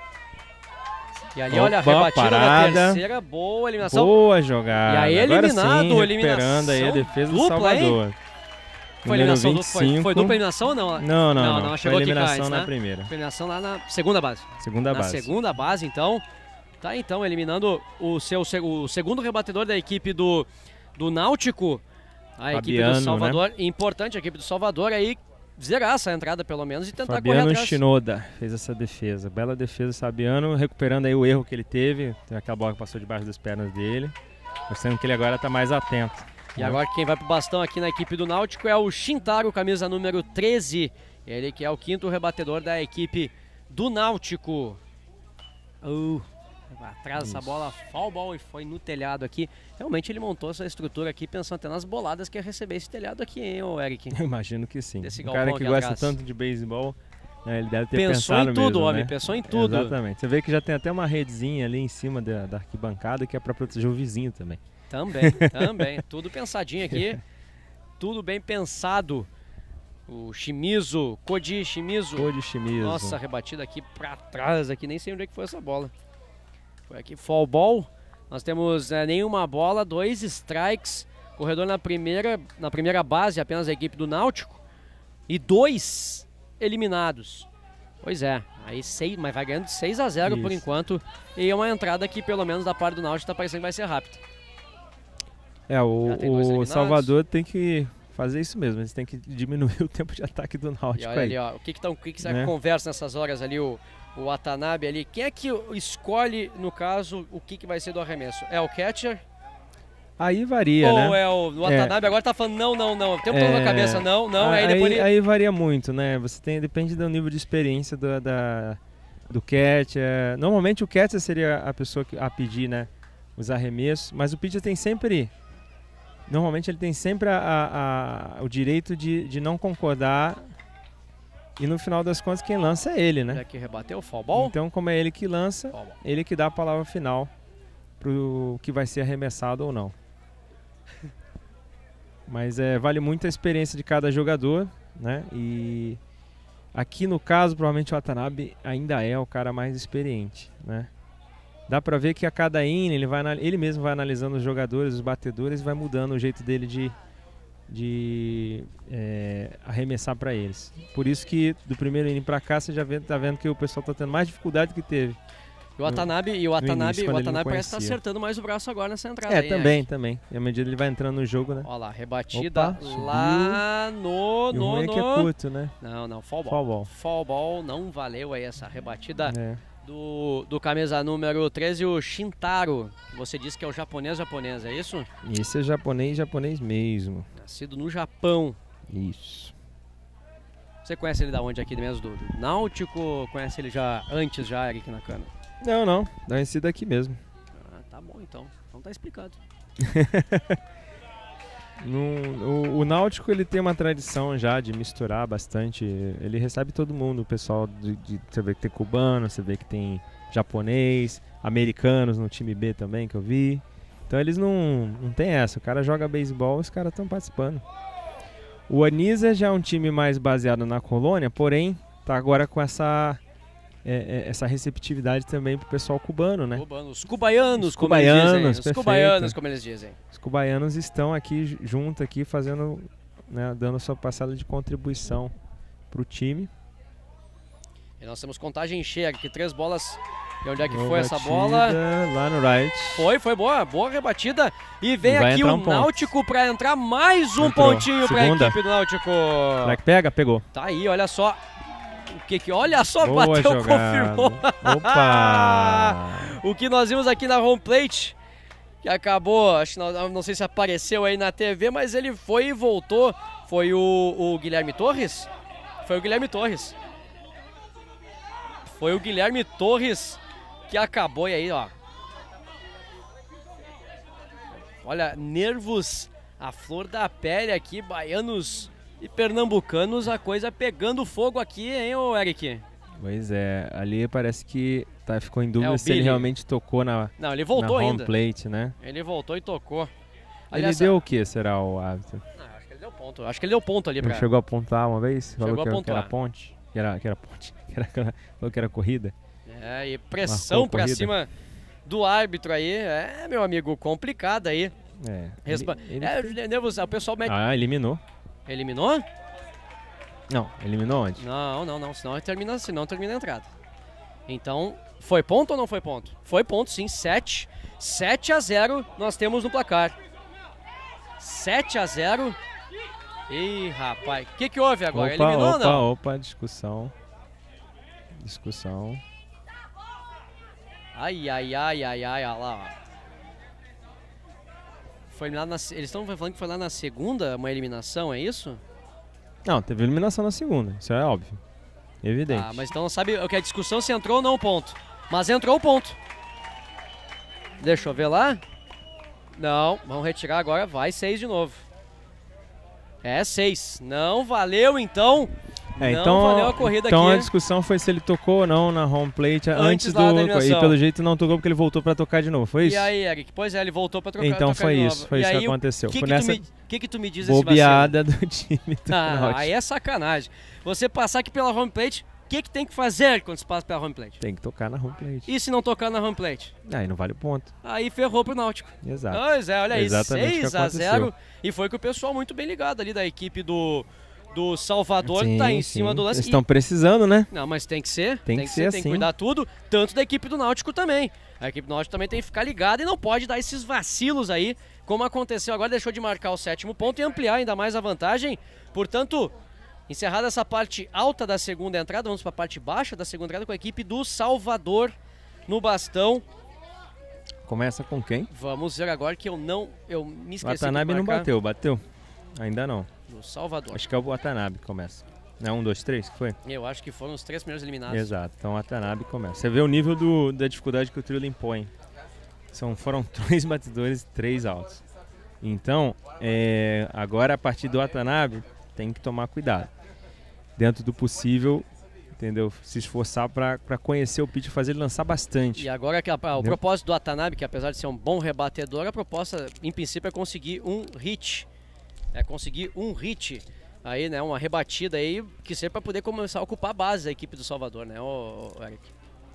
E ali, olha, a Opa, rebatida parada. na terceira, boa eliminação. boa jogada. E aí, Agora eliminado, sim, eliminação recuperando aí a defesa do dupla, Salvador. Foi Número eliminação, du- vinte e foi, cinco. foi dupla eliminação ou não? Não, não, Não, não. não, chegou Foi aqui eliminação antes, na né? primeira. Eliminação lá na segunda base. Segunda na base. segunda base, então. Tá, então, eliminando o seu seg- o segundo rebatedor da equipe do, do Náutico. A equipe Fabiano, do Salvador. Importante a equipe do Salvador aí zerar essa entrada pelo menos e tentar correr Fabiano atrás. Shinoda fez essa defesa. Bela defesa, Fabiano, recuperando aí o erro que ele teve. Tem aquela bola que passou debaixo das pernas dele. Mostrando que ele agora está mais atento. E né? agora quem vai pro bastão aqui na equipe do Náutico é o Shintaro, camisa número treze. Ele que é o quinto rebatedor da equipe do Náutico. Uh, atrás dessa bola, foul ball, e foi no telhado aqui. Realmente ele montou essa estrutura aqui pensando até nas boladas que ia receber esse telhado aqui, hein, ô Eric? Eu imagino que sim. Desse Um galpão cara que aqui gosta atrás. tanto de beisebol, né, ele deve ter Pensou pensado em tudo, mesmo, homem, né? pensou em tudo. Exatamente. Você vê que já tem até uma redezinha ali em cima da, da arquibancada que é para proteger o vizinho também. Também, também. Tudo pensadinho aqui. Tudo bem pensado. O Shimizu, Koji Shimizu. Cor de Shimizu. Nossa, rebatida aqui pra trás, aqui nem sei onde é que foi essa bola. Foi aqui, fall ball. Nós temos é, nenhuma bola, dois strikes. Corredor na primeira, na primeira base, apenas a equipe do Náutico. E dois eliminados. Pois é, aí seis, mas vai ganhando seis a zero por Isso. enquanto. E é uma entrada que, pelo menos da parte do Náutico, tá parecendo que vai ser rápida. É, o, Já tem dois o eliminados. Salvador tem que fazer isso mesmo. Eles têm que diminuir o tempo de ataque do E Náutico olha aí. ali, ó, o que que, tá, o que, que será Né? que conversa nessas horas ali, o, o Watanabe ali? Quem é que escolhe, no caso, o que, que vai ser do arremesso? É o catcher? Aí varia, Ou né? é o Watanabe? Agora tá falando não, não, não. O tempo todo na É, cabeça, não, não. Aí, aí, depois ele... aí varia muito, né? Você tem, depende do nível de experiência do, da, do catcher. Normalmente o catcher seria a pessoa que, a pedir, né? os arremessos, mas o pitcher tem sempre, normalmente ele tem sempre a, a, a, o direito de, de não concordar e no final das contas quem lança é ele, né? Já que rebateu o foul ball. Então como é ele que lança, ele que dá a palavra final pro que vai ser arremessado ou não. Mas é, vale muito a experiência de cada jogador, né? E aqui no caso, provavelmente o Watanabe ainda é o cara mais experiente, né? Dá pra ver que a cada inning ele, vai, ele mesmo vai analisando os jogadores, os batedores e vai mudando o jeito dele de, de é, arremessar pra eles. Por isso que do primeiro inning pra cá você já vê, tá vendo que o pessoal tá tendo mais dificuldade que teve. E o Watanabe, no, e o Watanabe, início, o Watanabe parece estar tá acertando mais o braço agora nessa entrada. É, aí, também, né? também. E à medida que ele vai entrando no jogo, né? Olha lá, rebatida. Opa, lá no... E o no, ruim no... é que é curto, né? Não, não, fall ball. Fall ball. Fall ball, não valeu aí essa rebatida É. do, do camisa número treze, o Shintaro. Você disse que é o japonês japonês, é isso? Esse é japonês, japonês mesmo. Nascido no Japão. Isso. Você conhece ele da onde aqui mesmo? Do, do Náutico? Conhece ele já antes, já, Eric Nakano? Não, não. Dá esse daqui mesmo. Ah, tá bom então. Então tá explicado. no, o, o Náutico ele tem uma tradição já de misturar bastante. Ele recebe todo mundo. O pessoal, de, de, você vê que tem cubano, você vê que tem japonês, americanos no time B também que eu vi. Então eles não, não tem essa. O cara joga beisebol, os caras estão participando. O Anísia já é um time mais baseado na colônia, porém tá agora com essa... É, é, essa receptividade também pro pessoal cubano, né? Cubano, os cubaianos, os cubaianos, como eles dizem. Os cubaianos, como eles dizem. Os cubaianos estão aqui junto aqui fazendo, né, dando sua parcela de contribuição pro time. E nós temos contagem cheia aqui, três bolas. E onde é que boa foi batida, essa bola? Lá no right. Foi, foi boa, boa rebatida. E vem E vai aqui o um Náutico para entrar mais um Entrou. pontinho para a Segunda. equipe do Náutico. Será que pega? Pegou. Tá aí, olha só. O que que, olha só, Boa bateu, jogada. confirmou. Opa! O que nós vimos aqui na home plate, que acabou, acho que não, não sei se apareceu aí na T V, mas ele foi e voltou. Foi o, o Guilherme Torres? Foi o Guilherme Torres. Foi o Guilherme Torres que acabou, e aí, ó. Olha, nervos à flor da pele aqui, baianos e pernambucanos, a coisa pegando fogo aqui, hein, ô Eric? Pois é, ali parece que tá, ficou em dúvida É, se ele realmente tocou na, Não, ele voltou na home ainda. plate, né? Ele voltou e tocou. Ele Aliás, deu o que, será, o árbitro? Não, acho que ele deu ponto. Acho que ele deu ponto ali Ele pra... chegou a pontuar uma vez? Chegou Falou a que, era- que pontuar. era ponte? Que era, que era ponte? Que era, falou que era corrida? É, e pressão Marcou a pra corrida. cima do árbitro aí. É, meu amigo, complicado aí. É. Respa... ele- ele é, fez- nervos, o pessoal mete... Ah, eliminou. Eliminou? Não, eliminou onde? Não, não, não. Senão termina, senão termina a entrada. Então, foi ponto ou não foi ponto? Foi ponto, sim. sete. sete a zero nós temos no placar. sete a zero. Ih, rapaz. O que, que houve agora? Opa, Eliminou opa, ou não? opa, discussão. Discussão. Ai, ai, ai, ai, ai, olha lá, ó. Foi eliminado na, eles estão falando que foi lá na segunda uma eliminação, é isso? Não, teve eliminação na segunda, isso é óbvio. Evidente. Ah, mas então não sabe o que é a discussão se entrou ou não o ponto. Mas entrou o ponto. Deixa eu ver lá. Não, vamos retirar agora, vai seis de novo. É seis. Não valeu então. É, não então, valeu a corrida então aqui. a discussão foi se ele tocou ou não na home plate antes, Antes do... lá da eliminação. E pelo jeito não tocou porque ele voltou pra tocar de novo, foi isso? E aí, Eric? Pois é, ele voltou pra trocar. Então tocar foi de isso, novo. foi E isso que aí, aconteceu. O que, Foi que, tu nessa me, que que tu me diz esse vacilo? bobeada do time do Ah, Náutico. aí é sacanagem. Você passar aqui pela home plate, o que, que tem que fazer quando se passa pela home plate? Tem que tocar na home plate. E se não tocar na home plate? Aí não vale ponto. Aí ferrou pro Náutico. Exato. Pois é, olha aí, Exatamente o que seis a zero. aconteceu. E foi com o pessoal muito bem ligado ali da equipe do, do Salvador, Sim, tá em sim. cima do lance. Eles estão precisando, né? Não, mas tem que ser. Tem que ser Tem assim. que cuidar tudo, tanto da equipe do Náutico também. A equipe do Náutico também tem que ficar ligada e não pode dar esses vacilos aí, como aconteceu agora, deixou de marcar o sétimo ponto e ampliar ainda mais a vantagem. Portanto, encerrada essa parte alta da segunda entrada, vamos para a parte baixa da segunda entrada com a equipe do Salvador no bastão. Começa com quem? Vamos ver agora que eu não, eu me O esqueci de Watanabe não marcar. bateu, bateu? Ainda não. No Salvador. Acho que é o Watanabe que começa. Não é um, dois, três que foi? Eu acho que foram os três primeiros eliminados. Exato, então o Watanabe começa. Você vê o nível do, da dificuldade que o trio impõe. São, foram três batedores, três outs. Então, é, agora a partir do Watanabe, tem que tomar cuidado. Dentro do possível, entendeu? Se esforçar para conhecer o pitch e fazer ele lançar bastante. E agora que a, a, o propósito do Watanabe, que apesar de ser um bom rebatedor, a proposta, em princípio, é conseguir um hit. É conseguir um hit. Aí, né, uma rebatida aí, que seja para poder começar a ocupar a base da equipe do Salvador, né, ô, ô, Eric?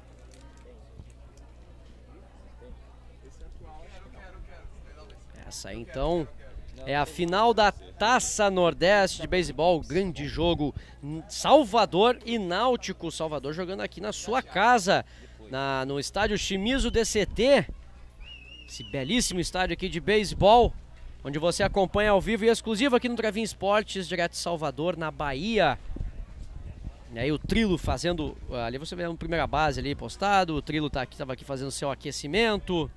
Essa aí, então, é a final da Taça Nordeste de Beisebol, grande jogo, Salvador e Náutico. Salvador jogando aqui na sua casa, na, no estádio Shimizu D C T, esse belíssimo estádio aqui de beisebol, onde você acompanha ao vivo e exclusivo aqui no Travinho Esportes, direto de Salvador, na Bahia. E aí o Trilo fazendo, ali você vê a primeira base ali postado, o Trilo tá aqui, tava aqui fazendo seu aquecimento.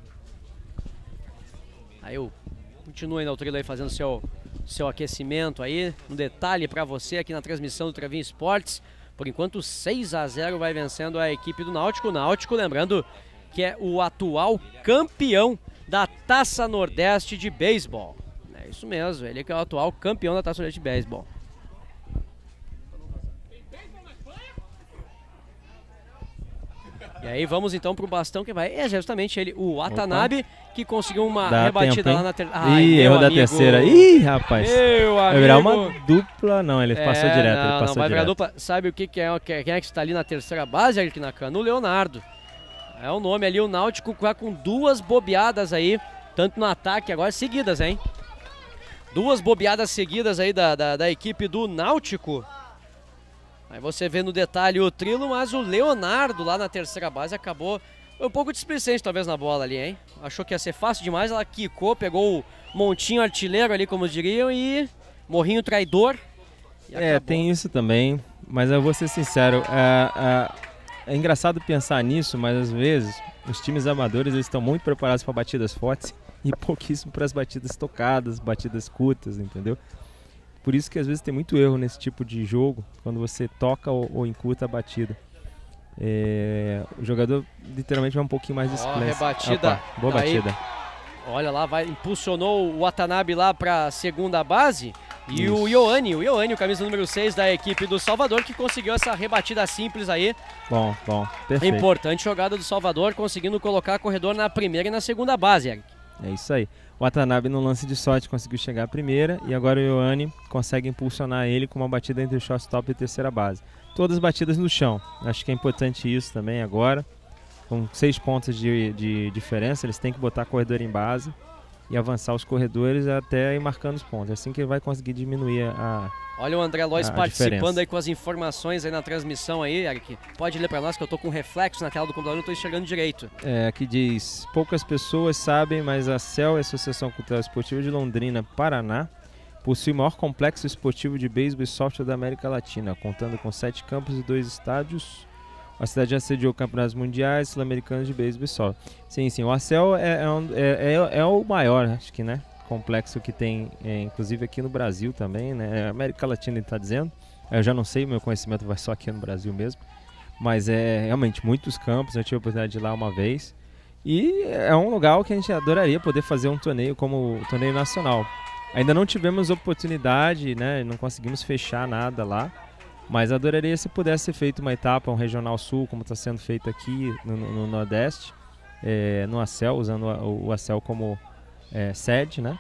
Aí eu continuo ainda o Trilo aí fazendo seu, seu aquecimento aí, um detalhe para você aqui na transmissão do Travinho Esportes. Por enquanto seis a zero vai vencendo a equipe do Náutico. O Náutico, lembrando que é o atual campeão da Taça Nordeste de Beisebol. É isso mesmo, ele que é o atual campeão da Taça Nordeste de Beisebol. E aí vamos então pro bastão que vai, é justamente ele, o Watanabe, Opa. que conseguiu uma Dá rebatida tempo, lá na terceira. Ih, erro da terceira. Ih, rapaz. Meu vai virar uma dupla, não, ele é, passou direto, não, ele passou não, vai direto. virar dupla. Sabe o que, que é, quem é que está ali na terceira base, aqui na cana? O Leonardo. É o nome ali, o Náutico com duas bobeadas aí, tanto no ataque agora, seguidas, hein? Duas bobeadas seguidas aí da, da, da equipe do Náutico. Aí você vê no detalhe o Trilo, mas o Leonardo lá na terceira base acabou um pouco displicente talvez na bola ali, hein? Achou que ia ser fácil demais, ela quicou, pegou o montinho artilheiro ali, como diriam, e morrinho traidor. E é, acabou. Tem isso também, mas eu vou ser sincero, é, é, é engraçado pensar nisso, mas às vezes os times amadores eles estão muito preparados para batidas fortes e pouquíssimo para as batidas tocadas, batidas curtas, entendeu? Por isso que às vezes tem muito erro nesse tipo de jogo, quando você toca ou, ou encurta a batida. É, o jogador literalmente vai um pouquinho mais discreto. Rebatida. Opa, boa daí, batida. Olha lá, vai, impulsionou o Watanabe lá para a segunda base. E isso. o Ioane, o Ioane, o camisa número seis da equipe do Salvador, que conseguiu essa rebatida simples aí. Bom, bom, perfeito. Importante jogada do Salvador, conseguindo colocar corredor na primeira e na segunda base, Eric. É isso aí. O Watanabe no lance de sorte conseguiu chegar à primeira e agora o Ioane consegue impulsionar ele com uma batida entre o shortstop e a terceira base. Todas batidas no chão. Acho que é importante isso também agora. Com seis pontos de, de diferença, eles têm que botar corredor em base e avançar os corredores até ir marcando os pontos. É assim que ele vai conseguir diminuir a Olha o André Lois participando diferença. aí com as informações aí na transmissão aí, Eric. Pode ler para nós que eu tô com reflexo na tela do computador, não tô enxergando direito. É, aqui diz, poucas pessoas sabem, mas a C E L, Associação Cultural Esportiva de Londrina, Paraná, possui o maior complexo esportivo de beisebol e softball da América Latina, contando com sete campos e dois estádios. A cidade já sediou campeonatos mundiais sul-americanos de beisebol e softball. Sim, sim, o A C E L é, é, um, é, é, é o maior, acho que, né? Complexo que tem, é, inclusive aqui no Brasil também, né? América Latina ele está dizendo. Eu já não sei, meu conhecimento vai só aqui no Brasil mesmo. Mas é realmente muitos campos, eu tive a oportunidade de ir lá uma vez. E é um lugar que a gente adoraria poder fazer um torneio como o torneio nacional. Ainda não tivemos oportunidade, né? Não conseguimos fechar nada lá. Mas adoraria se pudesse ser feito uma etapa, um regional sul, como está sendo feito aqui no, no Nordeste, é, no A C E L, usando o, o A C E L como é, sede, né?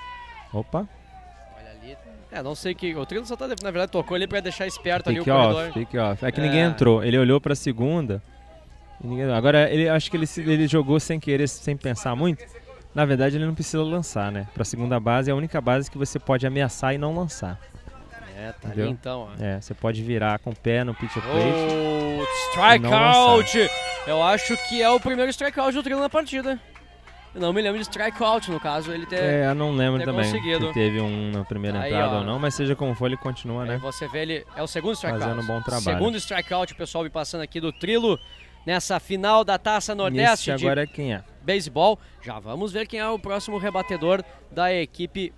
Opa! Olha ali. É, não sei que. O Trilo só tá, na verdade, tocou ali para deixar esperto pick ali o off, corredor. Pick off. É que é. ninguém entrou. Ele olhou para a segunda. E ninguém... Agora, ele, acho que ele, ele jogou sem querer, sem pensar muito. Na verdade, ele não precisa lançar, né? Para a segunda base é a única base que você pode ameaçar e não lançar. É, tá entendeu? ali então, ó. É, você pode virar com o pé no pitch plate. Oh, strikeout! Eu acho que é o primeiro strikeout do Trilo na partida. Eu não me lembro de strikeout, no caso, ele ter É, eu não lembro também conseguido. se teve um na primeira Aí, entrada ó, ou não, mas seja como for, ele continua, né? Aí você vê ele, é o segundo strikeout. Fazendo um bom trabalho. Segundo strikeout, o pessoal me passando aqui do Trilo, nessa final da Taça Nordeste Esse agora de é quem é? beisebol. Já vamos ver quem é o próximo rebatedor da equipe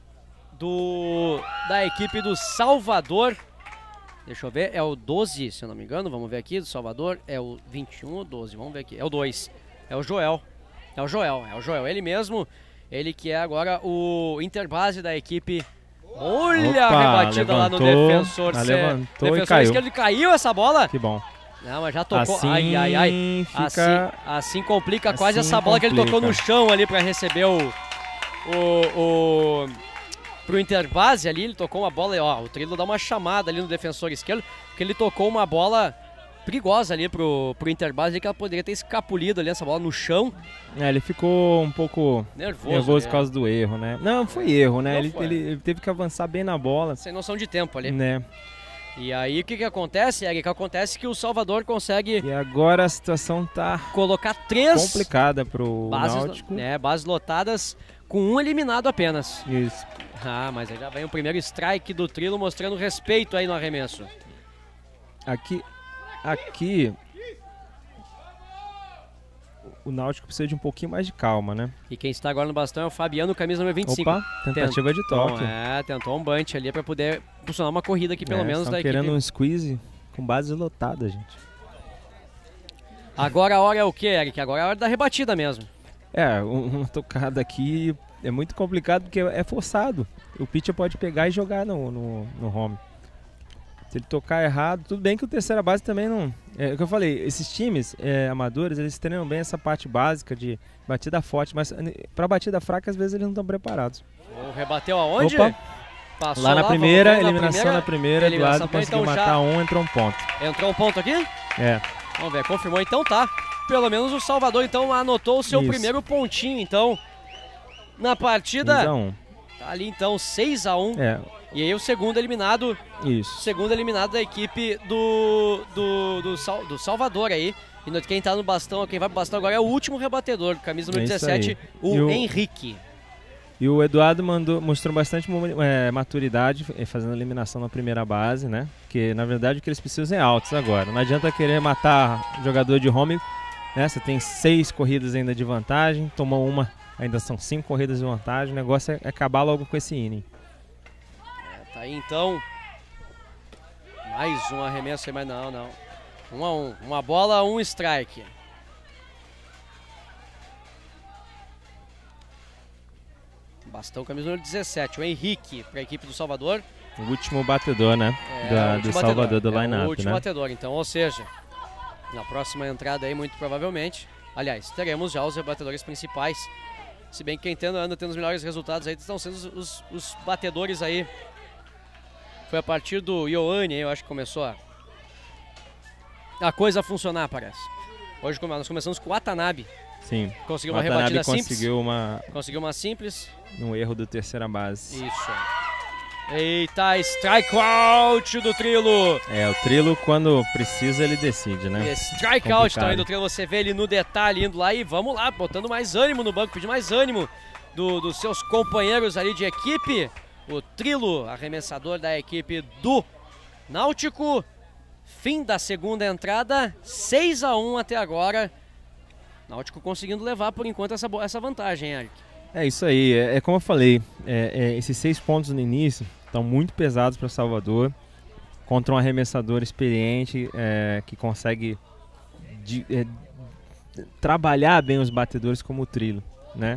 do, da equipe do Salvador. Deixa eu ver, é o doze, se eu não me engano, vamos ver aqui, do Salvador, é o vinte e um ou doze, vamos ver aqui, é o dois, é o Joel. É o Joel, é o Joel, ele mesmo, ele que é agora o interbase da equipe. Olha Opa, a rebatida lá no defensor. Ah, levantou defensor e caiu. esquerdo, caiu essa bola. Que bom. Não, mas já tocou. Assim ai, ai, ai. Fica... Assim, assim complica quase assim essa bola complica. que ele tocou no chão ali para receber o... o, o pro interbase ali, ele tocou uma bola, ó, o Trilo dá uma chamada ali no defensor esquerdo, porque ele tocou uma bola perigosa ali pro, pro interbase, que ela poderia ter escapulido ali essa bola no chão. É, ele ficou um pouco nervoso, nervoso né? por causa do erro, né? Não, foi erro, né? Ele, foi. ele, ele teve que avançar bem na bola. Sem noção de tempo ali. Né? E aí o que que acontece, Eric? Acontece que o Salvador consegue... E agora a situação tá colocar três... complicada pro bases, Náutico. né, bases lotadas com um eliminado apenas. Isso. Ah, mas aí já vem o primeiro strike do Trilo mostrando respeito aí no arremesso. Aqui... Aqui... O Náutico precisa de um pouquinho mais de calma, né? E quem está agora no bastão é o Fabiano, camisa número vinte e cinco. Opa, tentativa de toque. É, tentou um bunch ali para poder funcionar uma corrida aqui, pelo é, menos, da equipe. querendo um squeeze com base lotada, gente. Agora a hora é o que, Eric? Agora é a hora da rebatida mesmo. É, uma tocada aqui é muito complicado porque é forçado. O pitcher pode pegar e jogar no, no, no home. Se ele tocar errado, tudo bem que o terceira base também não... É o que eu falei, esses times é, amadores, eles treinam bem essa parte básica de batida forte, mas para batida fraca, às vezes eles não estão preparados. O rebateu aonde? Opa! Passou lá na lá, primeira, na eliminação primeira, na primeira, eliminação, Eduardo conseguiu então matar já... um, entrou um ponto. Entrou um ponto aqui? É. Vamos ver, confirmou, então tá. Pelo menos o Salvador, então, anotou o seu Isso. primeiro pontinho, então, na partida. seis a um. Tá ali, então, seis a um. É. E aí o segundo eliminado, Isso. segundo eliminado da equipe do, do, do, Sal, do Salvador aí. E no, quem tá no bastão, quem vai pro bastão agora é o último rebatedor, camisa número É isso dezessete, aí. o, E o- Henrique. E o Eduardo mandou, mostrou bastante é, maturidade eh, fazendo a eliminação na primeira base, né? Porque na verdade o que eles precisam é altos agora. Não adianta querer matar jogador de home, né? Você tem seis corridas ainda de vantagem, tomou uma, ainda são cinco corridas de vantagem. O negócio é, é acabar logo com esse inning. É, tá aí então. Mais um arremesso aí, mas não, não. Um a um. Uma bola, um strike. Bastão, camisa número dezessete, o Henrique, para a equipe do Salvador. O último batedor, né? É, Da- o do último Salvador batedor. do É, line-up, o último né? batedor, então, ou seja, na próxima entrada aí, muito provavelmente, aliás, teremos já os rebatedores principais. Se bem que quem tendo, anda tendo os melhores resultados aí estão sendo os, os, os batedores aí. Foi a partir do Ioane, eu acho que começou a, a coisa a funcionar, parece. Hoje nós começamos com o Watanabe. Sim. Conseguiu O uma Watanabe rebatida simples. conseguiu uma, Conseguiu uma simples. um erro do terceira base. Isso. Eita, strikeout do Trilo. É, o Trilo quando precisa ele decide, né? Strikeout também Complicado. do Trilo. Você vê ele no detalhe indo lá e vamos lá, botando mais ânimo no banco, pedir mais ânimo do, dos seus companheiros ali de equipe. O Trilo, arremessador da equipe do Náutico. Fim da segunda entrada, seis a um até agora. Náutico conseguindo levar por enquanto essa, bo- essa vantagem, Eric. É isso aí, é, é como eu falei, é, é, esses seis pontos no início estão muito pesados para Salvador, contra um arremessador experiente é, que consegue de- é, trabalhar bem os batedores como o Trilo, né?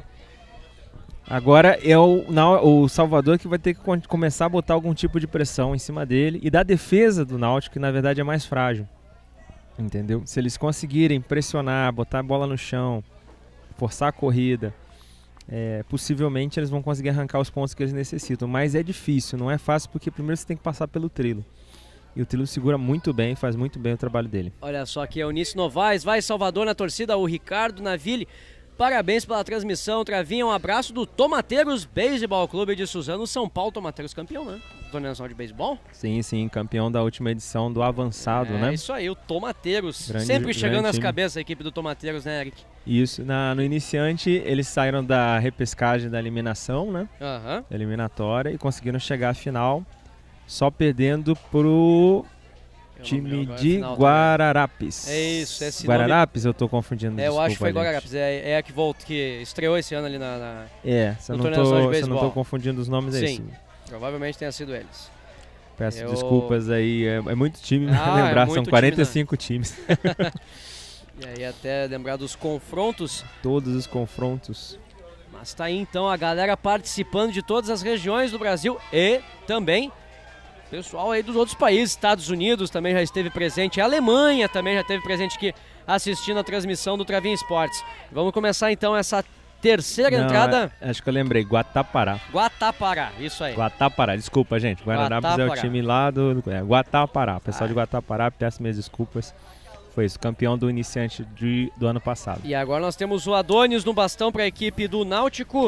Agora é o, na- o Salvador que vai ter que con- começar a botar algum tipo de pressão em cima dele e da defesa do Náutico, que na verdade é mais frágil, entendeu? Se eles conseguirem pressionar, botar a bola no chão, forçar a corrida, É, possivelmente eles vão conseguir arrancar os pontos que eles necessitam, mas é difícil, não é fácil porque primeiro você tem que passar pelo Trilo e o Trilo segura muito bem, faz muito bem o trabalho dele. Olha só aqui, é o Eunice Novaes, vai Salvador na torcida, o Ricardo Naville. Parabéns pela transmissão, Travinha, um abraço do Tomateiros Beisebol Clube de Suzano, São Paulo. Tomateiros campeão, né? Torneio Nacional de Beisebol. Sim, sim, campeão da última edição do avançado, é, né? É isso aí, o Tomateiros, Grande- sempre chegando grande nas time. cabeças a equipe do Tomateiros, né, Eric? Isso, na, no iniciante eles saíram da repescagem da eliminação, né? Aham. Da eliminatória e conseguiram chegar à final, só perdendo pro Eu não time lembro agora a de final Guararapes. É isso, esse Guararapes, eu tô confundindo. É, eu acho que foi desculpa, gente. Guararapes, é, é a que, volta, que estreou esse ano ali na... na- É, se eu no não, Torneio Nacional tô, de se eu não tô Beisebol. confundindo os nomes aí. Sim. Sim. Provavelmente tenha sido eles. Peço Eu- desculpas aí, é, é muito time Ah, pra lembrar, é são muito quarenta e cinco times. E aí até lembrar dos confrontos. Todos os confrontos. Mas tá aí então a galera participando de todas as regiões do Brasil e também pessoal aí dos outros países. Estados Unidos também já esteve presente, a Alemanha também já esteve presente aqui assistindo a transmissão do Travinha Esportes. Vamos começar então essa terceira Não, entrada. Acho que eu lembrei, Guatapará. Guatapará, isso aí. Guatapará, desculpa, gente. Guararapes é o time lá do... É, Guatapará, pessoal ah. de Guatapará, peço minhas desculpas. Foi isso, campeão do iniciante de, do ano passado. E agora nós temos o Adonis no bastão para a equipe do Náutico.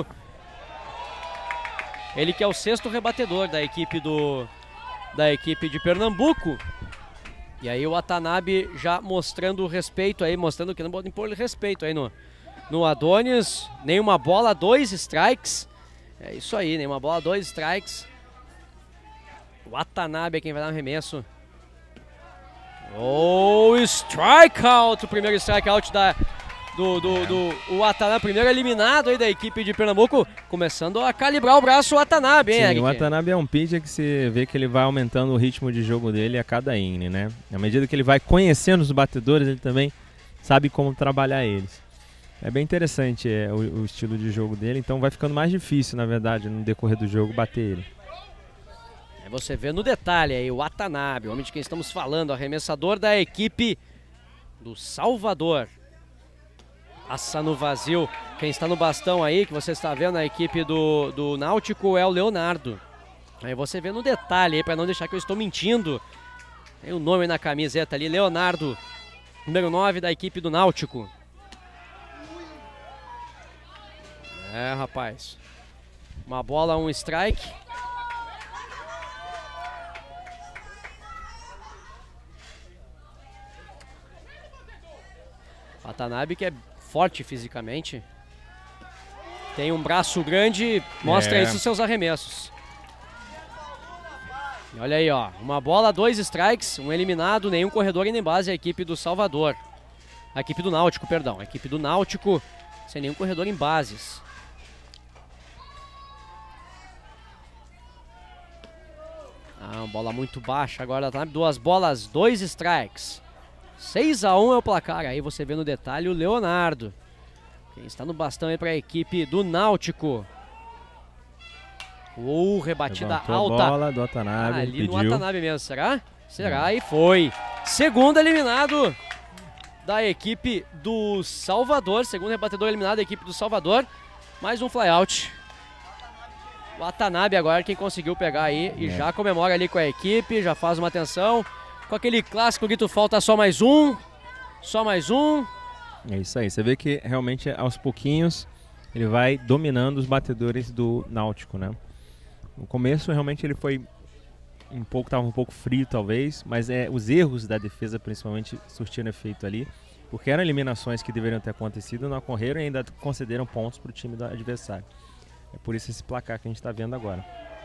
Ele que é o sexto rebatedor da equipe do da equipe de Pernambuco. E aí o Watanabe já mostrando respeito aí, mostrando que não pode impor respeito aí no, no Adonis. Nenhuma bola, dois strikes. É isso aí, nenhuma bola, dois strikes. O Watanabe é quem vai dar um arremesso. Oh, strikeout, o primeiro strikeout da, do, do, é. do o Watanabe, primeiro eliminado aí da equipe de Pernambuco, começando a calibrar o braço o Watanabe, hein, Sim, Eric? O Watanabe é um pitcher que você vê que ele vai aumentando o ritmo de jogo dele a cada inning, né? À medida que ele vai conhecendo os batedores, ele também sabe como trabalhar eles. É bem interessante é, o, o estilo de jogo dele, então vai ficando mais difícil, na verdade, no decorrer do jogo, bater ele. Aí você vê no detalhe aí o Watanabe, o homem de quem estamos falando, arremessador da equipe do Salvador. Passa no vazio. Quem está no bastão aí, que você está vendo, a equipe do, do Náutico é o Leonardo. Aí você vê no detalhe aí, para não deixar que eu estou mentindo. Tem o nome na camiseta ali, Leonardo, número nove da equipe do Náutico. É, rapaz. Uma bola, um strike. Watanabe que é forte fisicamente. Tem um braço grande, mostra é. isso nos seus arremessos. E olha aí, ó. Uma bola, dois strikes, um eliminado, nenhum corredor ainda em base, a equipe do Salvador. A equipe do Náutico, perdão. A equipe do Náutico sem nenhum corredor em bases. Ah, uma bola muito baixa agora. Duas bolas, dois strikes. seis a um é o placar, aí você vê no detalhe o Leonardo. Quem está no bastão aí para a equipe do Náutico. Uh, rebatida Levantou alta. A bola do Watanabe, ah, ali pediu. no Watanabe mesmo, será? Será? É. E foi. Segundo eliminado da equipe do Salvador. Segundo rebatedor eliminado da equipe do Salvador. Mais um flyout. O Watanabe agora quem conseguiu pegar aí e é. já comemora ali com a equipe, já faz uma atenção. Com aquele clássico grito, falta só mais um, só mais um. É isso aí, você vê que realmente aos pouquinhos ele vai dominando os batedores do Náutico, né? No começo realmente ele foi um pouco, estava um pouco frio talvez, mas é, os erros da defesa principalmente surtiram efeito ali, porque eram eliminações que deveriam ter acontecido, não ocorreram e ainda concederam pontos para o time do adversário. É por isso esse placar que a gente está vendo agora.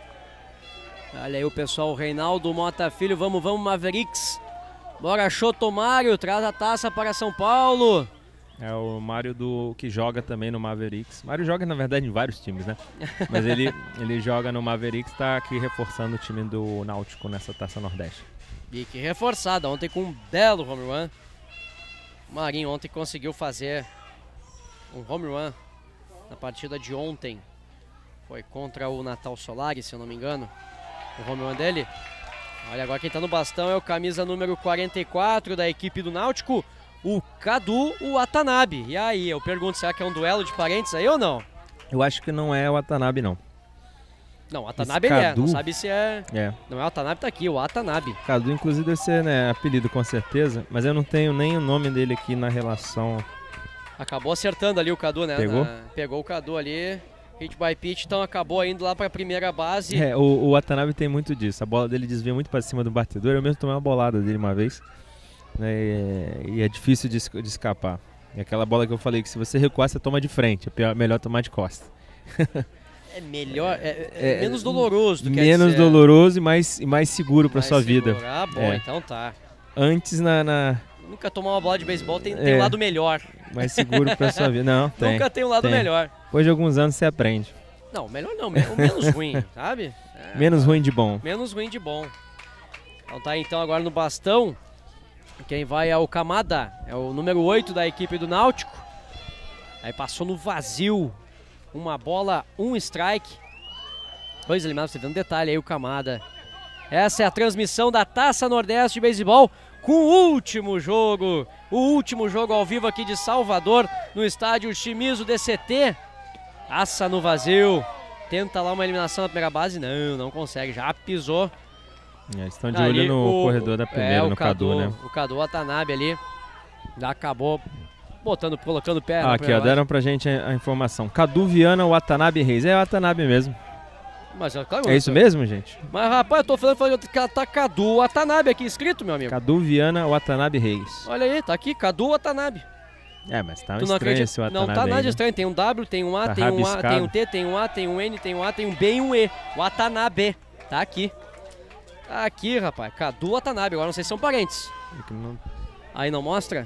Olha aí o pessoal, o Reinaldo Mota Filho, vamos, vamos Mavericks. Bora Chotomário, traz a taça para São Paulo. É o Mário do, que joga também no Mavericks. Mário joga na verdade em vários times, né? Mas ele, ele joga no Mavericks, está aqui reforçando o time do Náutico nessa Taça Nordeste. E que reforçada, ontem com um belo home run. O Marinho ontem conseguiu fazer um home run na partida de ontem. Foi contra o Natal Solari, se eu não me engano. O home run dele. Olha, agora quem está no bastão é o camisa número quarenta e quatro da equipe do Náutico, o Cadu Watanabe. E aí, eu pergunto, será que é um duelo de parentes aí ou não? Eu acho que não é o Watanabe, não. Não, o Watanabe ele é, não sabe se é... é. Não é o Watanabe, tá aqui, o Watanabe. Cadu, inclusive, deve ser, né, apelido com certeza, mas eu não tenho nem o nome dele aqui na relação. Acabou acertando ali o Cadu, né? Pegou? Na... Pegou o Cadu ali... Hit by pitch, então acabou indo lá para a primeira base. É, o, o Watanabe tem muito disso. A bola dele desvia muito para cima do batedor. Eu mesmo tomei uma bolada dele uma vez. Né, e, é, e é difícil de, de escapar. É aquela bola que eu falei que se você recuar, você toma de frente. É pior, melhor tomar de costa. É melhor, é, é, é menos doloroso do que menos doloroso e mais, e mais seguro para sua seguro. vida. Ah, bom, é. então tá. Antes na... na... Nunca tomar uma bola de beisebol tem, tem é. um lado melhor. Mais seguro para sua vida. Não, tem. Nunca tem um lado tem. melhor. Depois de alguns anos você aprende. Não, melhor não, o menos ruim, sabe? É, menos ruim de bom. Menos ruim de bom. Então tá então agora no bastão Quem vai é o Kamada, é o número oito da equipe do Náutico. Aí passou no vazio. Uma bola, um strike. Dois eliminados, você vê um detalhe aí o Kamada. Essa é a transmissão da Taça Nordeste de Beisebol com o último jogo. O último jogo ao vivo aqui de Salvador, no estádio Shimizu D C T. Taça no vazio. Tenta lá uma eliminação na primeira base. Não, não consegue. Já pisou. É, estão de olho no o, corredor da primeira, é, no Cadu, Cadu, né? O Cadu Watanabe ali. Já acabou botando, colocando o pé. Ah, aqui, ó, deram pra gente a, a informação. Cadu Viana Watanabe Reis. É Watanabe mesmo. Mas, claro, é isso mesmo, gente? Mas, rapaz, eu tô falando, falando que tá Cadu Watanabe aqui escrito, meu amigo. Cadu Viana Watanabe Reis. Olha aí, tá aqui, Cadu Watanabe. É, mas tá tu não estranho acredita? esse Watanabe. Não tá nada aí, né? estranho, tem um W, tem um A, tá tem um rabiscado. A, tem um T, tem um A, tem um N, tem um A, tem um B e um E. Watanabe, tá aqui. Tá aqui, rapaz, Cadu Watanabe, agora não sei se são parentes. Não... Aí não mostra?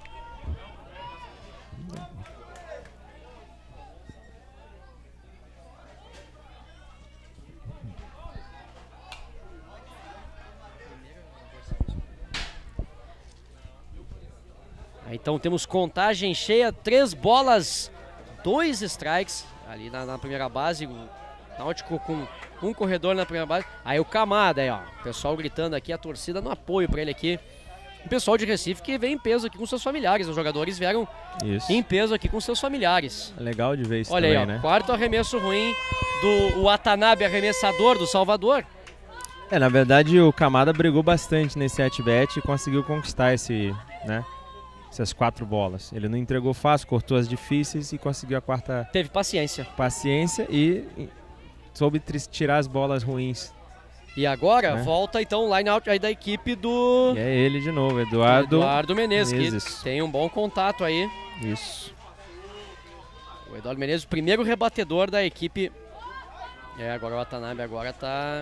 Então temos contagem cheia, três bolas, dois strikes ali na, na primeira base, o Náutico com um corredor na primeira base. Aí o Kamada, aí ó, o pessoal gritando aqui, a torcida no apoio para ele aqui. O pessoal de Recife que vem em peso aqui com seus familiares, os jogadores vieram isso. em peso aqui com seus familiares. É legal de ver isso. Olha também, aí, ó, né? Quarto arremesso ruim do Watanabe, arremessador do Salvador. É, na verdade o Kamada brigou bastante nesse at-bat e conseguiu conquistar esse, né? Essas quatro bolas. Ele não entregou fácil, cortou as difíceis e conseguiu a quarta. Teve paciência. Paciência e, e soube tirar as bolas ruins. E agora né? volta então o line-out aí da equipe do... E é ele de novo, Eduardo, Eduardo Menezes, Menezes. Que tem um bom contato aí. Isso. O Eduardo Menezes, o primeiro rebatedor da equipe. É, agora o Watanabe agora tá...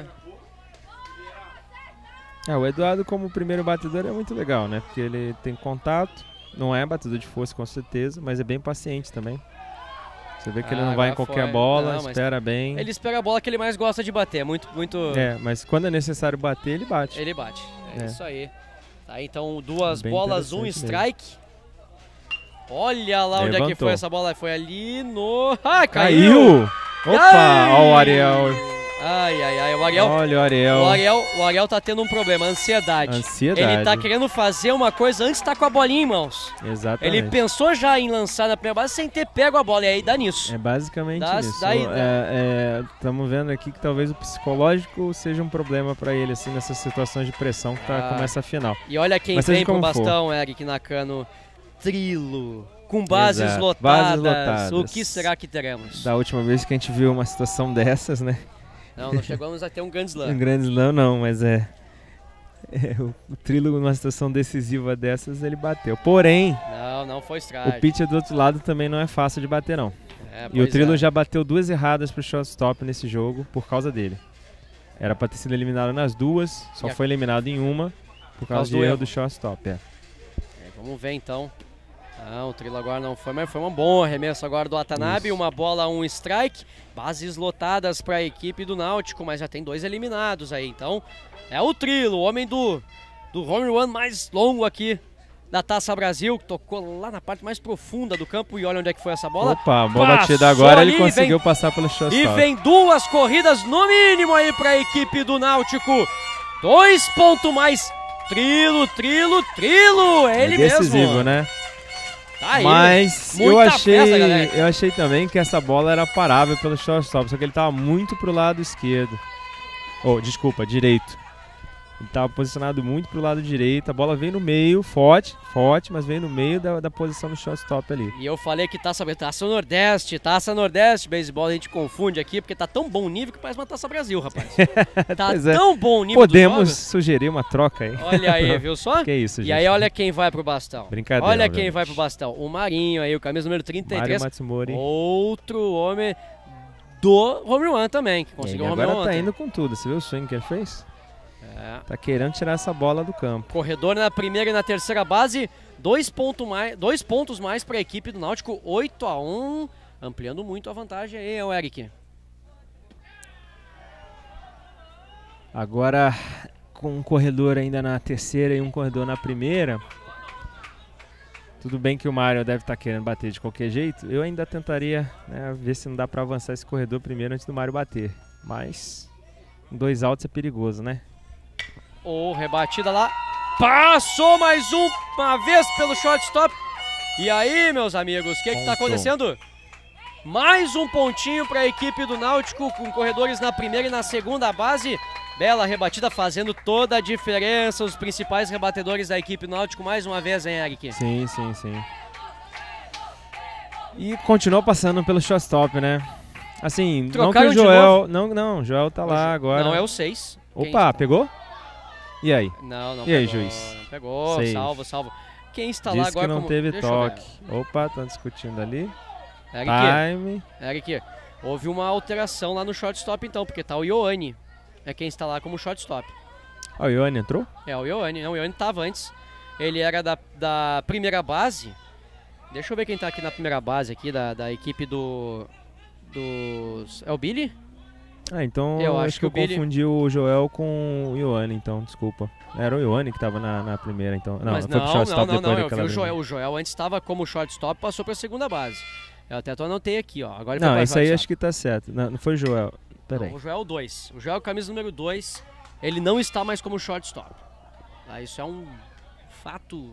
É, o Eduardo como primeiro batedor é muito legal, né? Porque ele tem contato. Não é batedor de força, com certeza, mas é bem paciente também. Você vê que ah, ele não vai em qualquer foi. bola, não, espera bem. Ele espera a bola que ele mais gosta de bater, é muito, muito... É, mas quando é necessário bater, ele bate. Ele bate, é, é. isso aí. Tá, então duas bem bolas, um strike. Mesmo. Olha lá onde Levantou. é que foi essa bola, foi ali no... Ah, caiu! caiu. Opa, olha o Ariel. Ai, ai, ai, o Ariel, Olha o Ariel. O Ariel, o Ariel tá tendo um problema, ansiedade. Ansiedade. Ele tá querendo fazer uma coisa antes de estar com a bolinha em mãos. Exatamente. Ele pensou já em lançar na primeira base sem ter pego a bola, e aí dá nisso. É basicamente dá, isso. Estamos é, é, vendo aqui que talvez o psicológico seja um problema para ele, assim, nessas situações de pressão que tá, ah. começa a final. E olha quem Mas vem pro bastão, for. Eric Nakano, Trilo. Com bases lotadas. bases lotadas. O que será que teremos? Da última vez que a gente viu uma situação dessas, né? Não, não chegamos a ter um Grand Slam. Um Grand Slam não, mas é, é o, o Trilo numa situação decisiva dessas ele bateu. Porém, não, não foi strike. O pitch do outro lado também não é fácil de bater não. É, e o Trilo é. já bateu duas erradas pro shortstop nesse jogo por causa dele. Era para ter sido eliminado nas duas, só e foi a... eliminado em uma por causa do erro do shortstop. É. É, vamos ver então. Não, o Trilo agora não foi, mas foi um bom arremesso agora do Watanabe, Isso. uma bola, um strike, bases lotadas para a equipe do Náutico, mas já tem dois eliminados aí, então é o Trilo, o homem do, do home run mais longo aqui da Taça Brasil, que tocou lá na parte mais profunda do campo e olha onde é que foi essa bola. Opa, boa batida agora, ele conseguiu vem, passar pelo shortstop. E vem duas corridas no mínimo aí para a equipe do Náutico, dois pontos mais, Trilo, Trilo, Trilo, é ele é decisivo, mesmo. né? Tá Mas eu achei, festa, eu achei também que essa bola era parável pelo shortstop, só que ele estava muito pro lado esquerdo. Oh, desculpa, direito. Ele estava posicionado muito pro lado direito, a bola veio no meio, forte, forte, mas veio no meio da, da posição do shortstop ali. E eu falei que Taça, taça Nordeste, Taça Nordeste, beisebol, a gente confunde aqui, porque tá tão bom nível que parece uma Taça Brasil, rapaz. Tá é. tão bom nível. Podemos sugerir uma troca aí. Olha aí, viu só? Que isso, gente. E aí olha quem vai pro bastão. Brincadeira. Olha obviamente. quem vai pro bastão. O Marinho aí, o camisa número trinta e três. Mário Matsumori. Outro homem do home run também, que conseguiu o home run run. Agora tá ontem. indo com tudo, você viu o swing que ele fez? É. Tá querendo tirar essa bola do campo. Corredor na primeira e na terceira base, dois, ponto mais, dois pontos mais para a equipe do Náutico, oito a um, ampliando muito a vantagem aí, o Eric. Agora, com um corredor ainda na terceira e um corredor na primeira, tudo bem que o Mário deve estar querendo bater de qualquer jeito, eu ainda tentaria, né, ver se não dá para avançar esse corredor primeiro antes do Mário bater. Mas dois altos é perigoso, né? Ô, oh, rebatida lá. Passou mais um, uma vez pelo shortstop. E aí, meus amigos, o que está acontecendo? Mais um pontinho para a equipe do Náutico, com corredores na primeira e na segunda base. Bela rebatida, fazendo toda a diferença. Os principais rebatedores da equipe do Náutico mais uma vez, hein, Eric? Sim, sim, sim. E continuou passando pelo shortstop, né? Assim, Trocaram não que o Joel... Não, não, o Joel tá lá agora. Não, é o seis. Opa, Quem... pegou? E aí? Não, não e pegou. aí, juiz? Não pegou, Seis. salvo, salvo. Quem está Diz lá agora que não como... teve Deixa toque. Opa, estão discutindo ali. Eric, Time. Eric, houve uma alteração lá no shortstop então, porque tá o Ioane. É quem está lá como shortstop. Ah, o Ioane entrou? É, o Ioane. Não, o Ioane estava antes. Ele era da, da primeira base. Deixa eu ver quem tá aqui na primeira base aqui, da, da equipe do... Dos... É o Billy? Ah, então eu acho, acho que, que eu o Billy... confundi o Joel com o Ioane, então, desculpa. Era o Ioane que estava na, na primeira, então. Não, Mas foi não, pro shortstop não, não, depois não, daquela eu vi o Joel. vez. O Joel antes estava como shortstop, passou para a segunda base. Eu até anotei aqui, ó. Agora não, isso aí acho que tá certo. Não, não foi o Joel. Peraí. Não, o Joel dois. O Joel, camisa número dois, ele não está mais como shortstop. Ah, isso é um fato.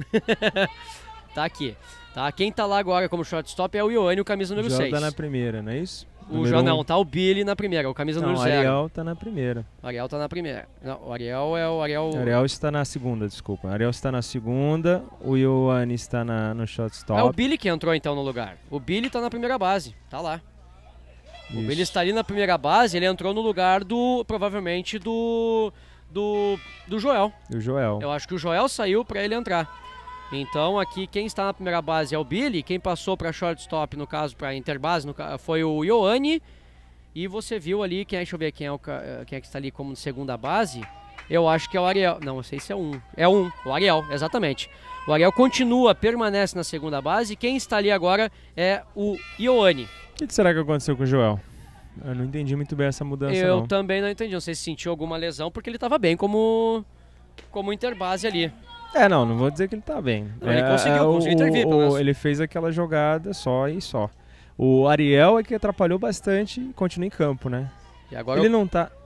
Tá aqui. Tá, quem tá lá agora como shortstop é o Ioane, o camisa número seis. O Joel tá na primeira, não é isso? O Joel não, tá o Billy na primeira, o camisa não, número zero. zero. O Ariel tá na primeira. O Ariel tá na primeira. Não, o Ariel é o Ariel... O Ariel está na segunda, desculpa. O Ariel está na segunda, o Ioane está na, no shortstop. É o Billy que entrou então no lugar. O Billy tá na primeira base, tá lá. Isso. O Billy está ali na primeira base, ele entrou no lugar do, provavelmente, do, do, do Joel. Do Joel. Eu acho que o Joel saiu para ele entrar. Então aqui quem está na primeira base é o Billy, quem passou para shortstop, no caso para interbase, no, foi o Ioane. E você viu ali, quem, deixa eu ver quem é, o, quem é que está ali como segunda base. Eu acho que é o Ariel, não, não sei se é um, é um, o Ariel, exatamente. O Ariel continua, permanece na segunda base, quem está ali agora é o Ioane. O que, que será que aconteceu com o Joel? Eu não entendi muito bem essa mudança. Eu não. também não entendi, não sei se sentiu alguma lesão, porque ele estava bem como, como interbase ali. É, não, não vou dizer que ele tá bem. Não, é, ele conseguiu, é, conseguiu intervir, o, o, ele fez aquela jogada só e só. O Ariel é que atrapalhou bastante e continua em campo, né? E agora ele eu... não tá...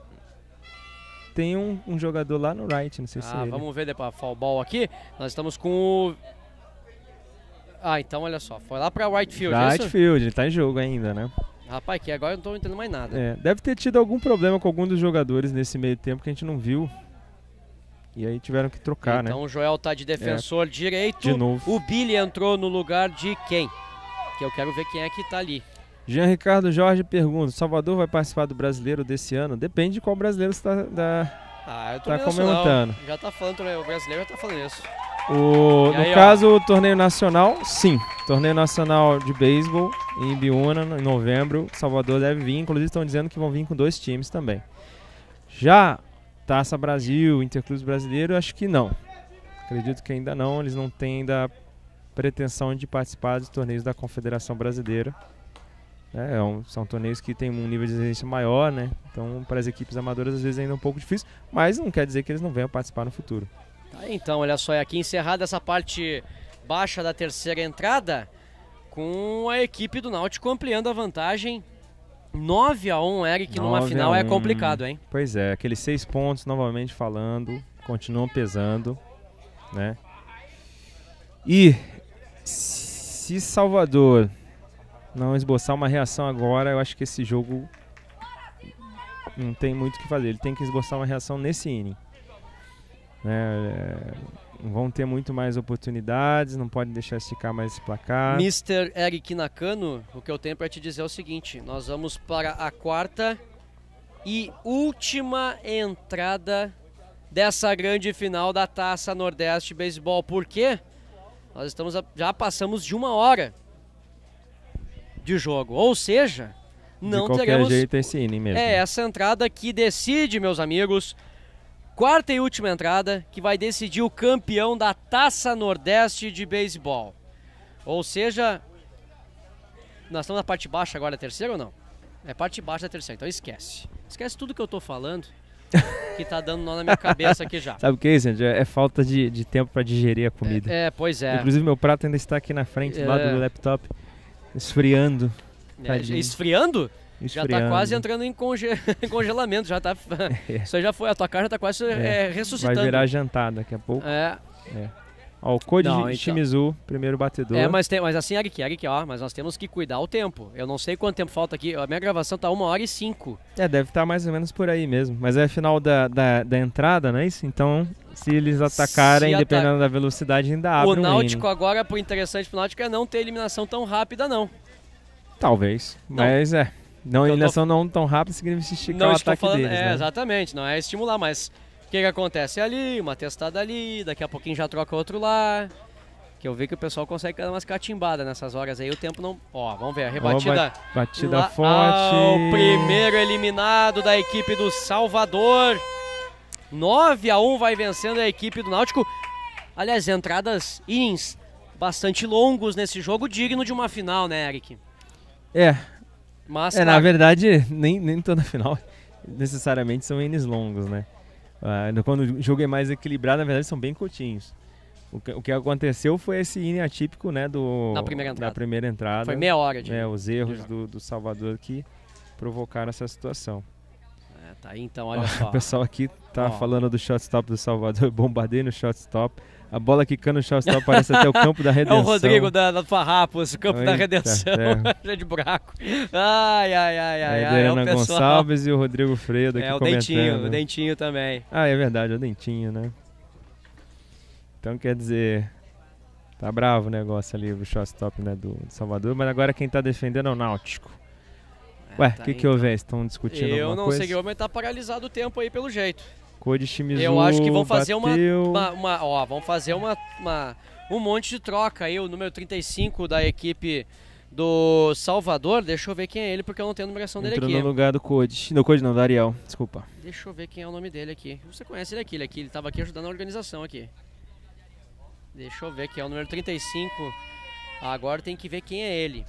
Tem um, um jogador lá no right, não sei ah, se é ele. Vamos ver depois, fall ball aqui. Nós estamos com o... Ah, então olha só, foi lá pra right field, Right isso? field, ele tá em jogo ainda, né? Rapaz, que agora eu não tô entendendo mais nada. É, deve ter tido algum problema com algum dos jogadores nesse meio tempo que a gente não viu. E aí tiveram que trocar, então, né? Então o Joel tá de defensor é. direito. De novo. O Billy entrou no lugar de quem? Que eu quero ver quem é que tá ali. Jean Ricardo Jorge pergunta, Salvador vai participar do Brasileiro desse ano? Depende de qual brasileiro você tá, da, ah, eu tô tá comentando. Já tá falando, o brasileiro já tá falando isso. O, aí, no ó. caso, o torneio nacional, sim. Torneio nacional de beisebol em Ibiúna, em novembro. Salvador deve vir, inclusive estão dizendo que vão vir com dois times também. Já Taça Brasil, Interclubes Brasileiro, acho que não. Acredito que ainda não, eles não têm ainda pretensão de participar dos torneios da Confederação Brasileira. É, é um, são torneios que têm um nível de exigência maior, né? Então, para as equipes amadoras, às vezes ainda é um pouco difícil, mas não quer dizer que eles não venham participar no futuro. Então, olha só, aqui encerrada essa parte baixa da terceira entrada, com a equipe do Náutico ampliando a vantagem. nove a um, Eric, numa final é complicado, hein? Pois é, aqueles seis pontos, novamente falando, continuam pesando, né? E se Salvador não esboçar uma reação agora, eu acho que esse jogo não tem muito o que fazer. Ele tem que esboçar uma reação nesse inning. É, vão ter muito mais oportunidades, não pode deixar esticar mais esse placar. mister Eric Nakano, o que eu tenho para te dizer é o seguinte, nós vamos para a quarta e última entrada dessa grande final da Taça Nordeste Beisebol. Por quê? Nós estamos a, já passamos de uma hora de jogo, ou seja, não de qualquer teremos jeito esse inning mesmo. É essa entrada que decide, meus amigos. Quarta e última entrada, que vai decidir o campeão da Taça Nordeste de Beisebol. Ou seja, nós estamos na parte baixa agora da terceira ou não? É parte baixa da terceira, então esquece. Esquece tudo que eu tô falando. que tá dando nó na minha cabeça aqui já. Sabe o que é isso, gente? É falta de, de tempo para digerir a comida. É, é, pois é. Inclusive meu prato ainda está aqui na frente, do é. lado do laptop, esfriando. É, esfriando? Esfriando. Já tá quase entrando em conge congelamento, já tá... É. Isso aí já foi, a tua carne já tá quase é. É, ressuscitando. Vai virar jantar daqui a pouco. É. É. Ó, o Koji então. Shimizu, primeiro batedor. É, mas, tem, mas assim, Eric, Eric, ó, mas nós temos que cuidar o tempo. Eu não sei quanto tempo falta aqui, a minha gravação tá uma hora e cinco. É, deve estar tá mais ou menos por aí mesmo. Mas é final da, da, da entrada, não é isso? Então, se eles atacarem, se dependendo da velocidade, ainda abre o um Náutico hino. agora, pro interessante pro Náutico, é não ter eliminação tão rápida, não. Talvez, não. mas é. Não, eliminação tô... não tão rápida significa esticar não, o ataque falando, deles, é, né? Exatamente, não é estimular, mas o que, que acontece ali? Uma testada ali, daqui a pouquinho já troca outro lá. Que eu vi que o pessoal consegue dar umas catimbadas nessas horas aí, o tempo não... Ó, vamos ver, a rebatida... Oh, batida lá, forte. O primeiro eliminado da equipe do Salvador. nove a um vai vencendo a equipe do Náutico. Aliás, entradas innings bastante longos nesse jogo, digno de uma final, né, Eric? É. Mas, é, claro, na verdade, nem, nem toda final necessariamente são innings longos, né? Uh, quando o jogo é mais equilibrado, na verdade, são bem curtinhos. O que, o que aconteceu foi esse inning atípico, né, do, na primeira entrada. da primeira entrada. Foi meia hora de... É, os erros do, do Salvador que provocaram essa situação. É, tá aí então, olha só. O pessoal aqui tá Ó. falando do shortstop do Salvador, bombardeio no shortstop. A bola quicando no shortstop parece até o campo da redenção. É o Rodrigo da, da Farrapos, o campo Eita, da redenção, já de buraco. Ai, ai, ai, ai. É a ai, Adriana é o Gonçalves e o Rodrigo Freire aqui É, o comentando. Dentinho, o Dentinho também. Ah, é verdade, é o Dentinho, né? Então quer dizer... Tá bravo o negócio ali, o shortstop, né, do, do Salvador, mas agora quem tá defendendo é o Náutico. Ué, o tá que, que houve? Estão discutindo Eu alguma não coisa? sei, mas tá paralisado o tempo aí pelo jeito. Koji Shimizu Eu acho que vão fazer uma, bateu. uma, uma, ó, vão fazer uma, uma, um monte de troca aí, o número trinta e cinco da equipe do Salvador, deixa eu ver quem é ele, porque eu não tenho a numeração dele Entrou aqui. no lugar do Koji, no Koji não, do Ariel, desculpa. Deixa eu ver quem é o nome dele aqui. Você conhece ele aqui, ele aqui, ele tava aqui ajudando a organização aqui. Deixa eu ver quem é o número trinta e cinco. Agora tem que ver quem é ele.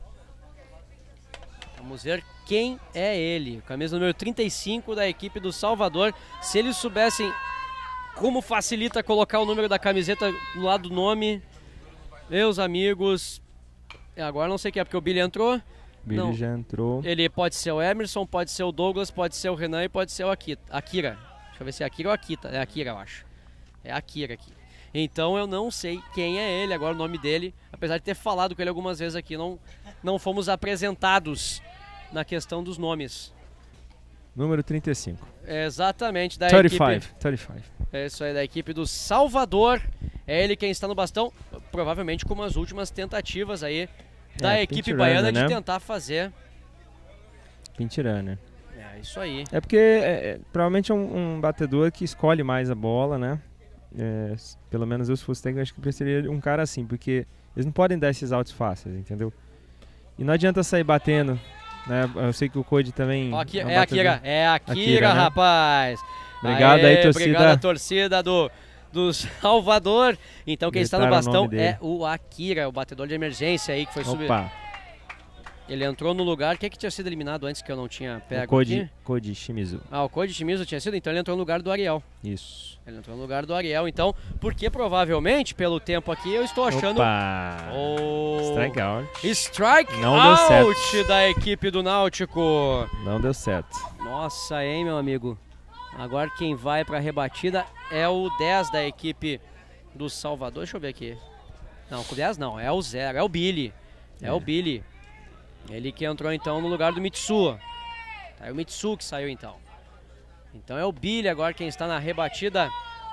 Vamos ver quem é ele. Camisa número trinta e cinco da equipe do Salvador. Se eles soubessem como facilita colocar o número da camiseta no lado do nome, meus amigos. Agora não sei quem é, porque o Billy entrou. Billy não. já entrou. Ele pode ser o Emerson, pode ser o Douglas, pode ser o Renan e pode ser o Akita. Akira. Deixa eu ver se é Akira ou Akita. É Akira, eu acho. É Akira aqui. Então eu não sei quem é ele, agora o nome dele, apesar de ter falado com ele algumas vezes aqui, não, não fomos apresentados na questão dos nomes. Número trinta e cinco. É exatamente, da trinta e cinco, equipe... trinta e cinco. É isso aí, da equipe do Salvador. É ele quem está no bastão, provavelmente com as últimas tentativas aí da é, equipe Pintirana, baiana né? de tentar fazer... Pintirana. É isso aí. É porque é, é, provavelmente é um, um batedor que escolhe mais a bola, né? É, pelo menos eu, se fosse técnico, acho que precisaria um cara assim, porque eles não podem dar esses outs fáceis, entendeu? E não adianta sair batendo, né? Eu sei que o Code também... Ó, aqui, é, um é Akira, é Akira, Akira, né? Rapaz! Obrigado Aê, aí, torcida. Obrigado a torcida do, do Salvador. Então quem está no bastão é o Akira, o batedor de emergência aí, que foi subir. Opa! Ele entrou no lugar, quem é que tinha sido eliminado antes que eu não tinha pego o Koji, aqui? Koji Shimizu. Ah, o Koji Shimizu tinha sido, então ele entrou no lugar do Ariel. Isso. Ele entrou no lugar do Ariel, então, porque provavelmente, pelo tempo aqui, eu estou achando... Opa! O... Strike out. Strike Não out deu certo. Da equipe do Náutico. Não deu certo. Nossa, hein, meu amigo. Agora quem vai para a rebatida é o dez da equipe do Salvador. Deixa eu ver aqui. Não, o dez não, é o zero, é o Billy. É, é o Billy. Ele que entrou então no lugar do Mitsu. Tá, é o Mitsu que saiu então. Então é o Billy agora quem está na rebatida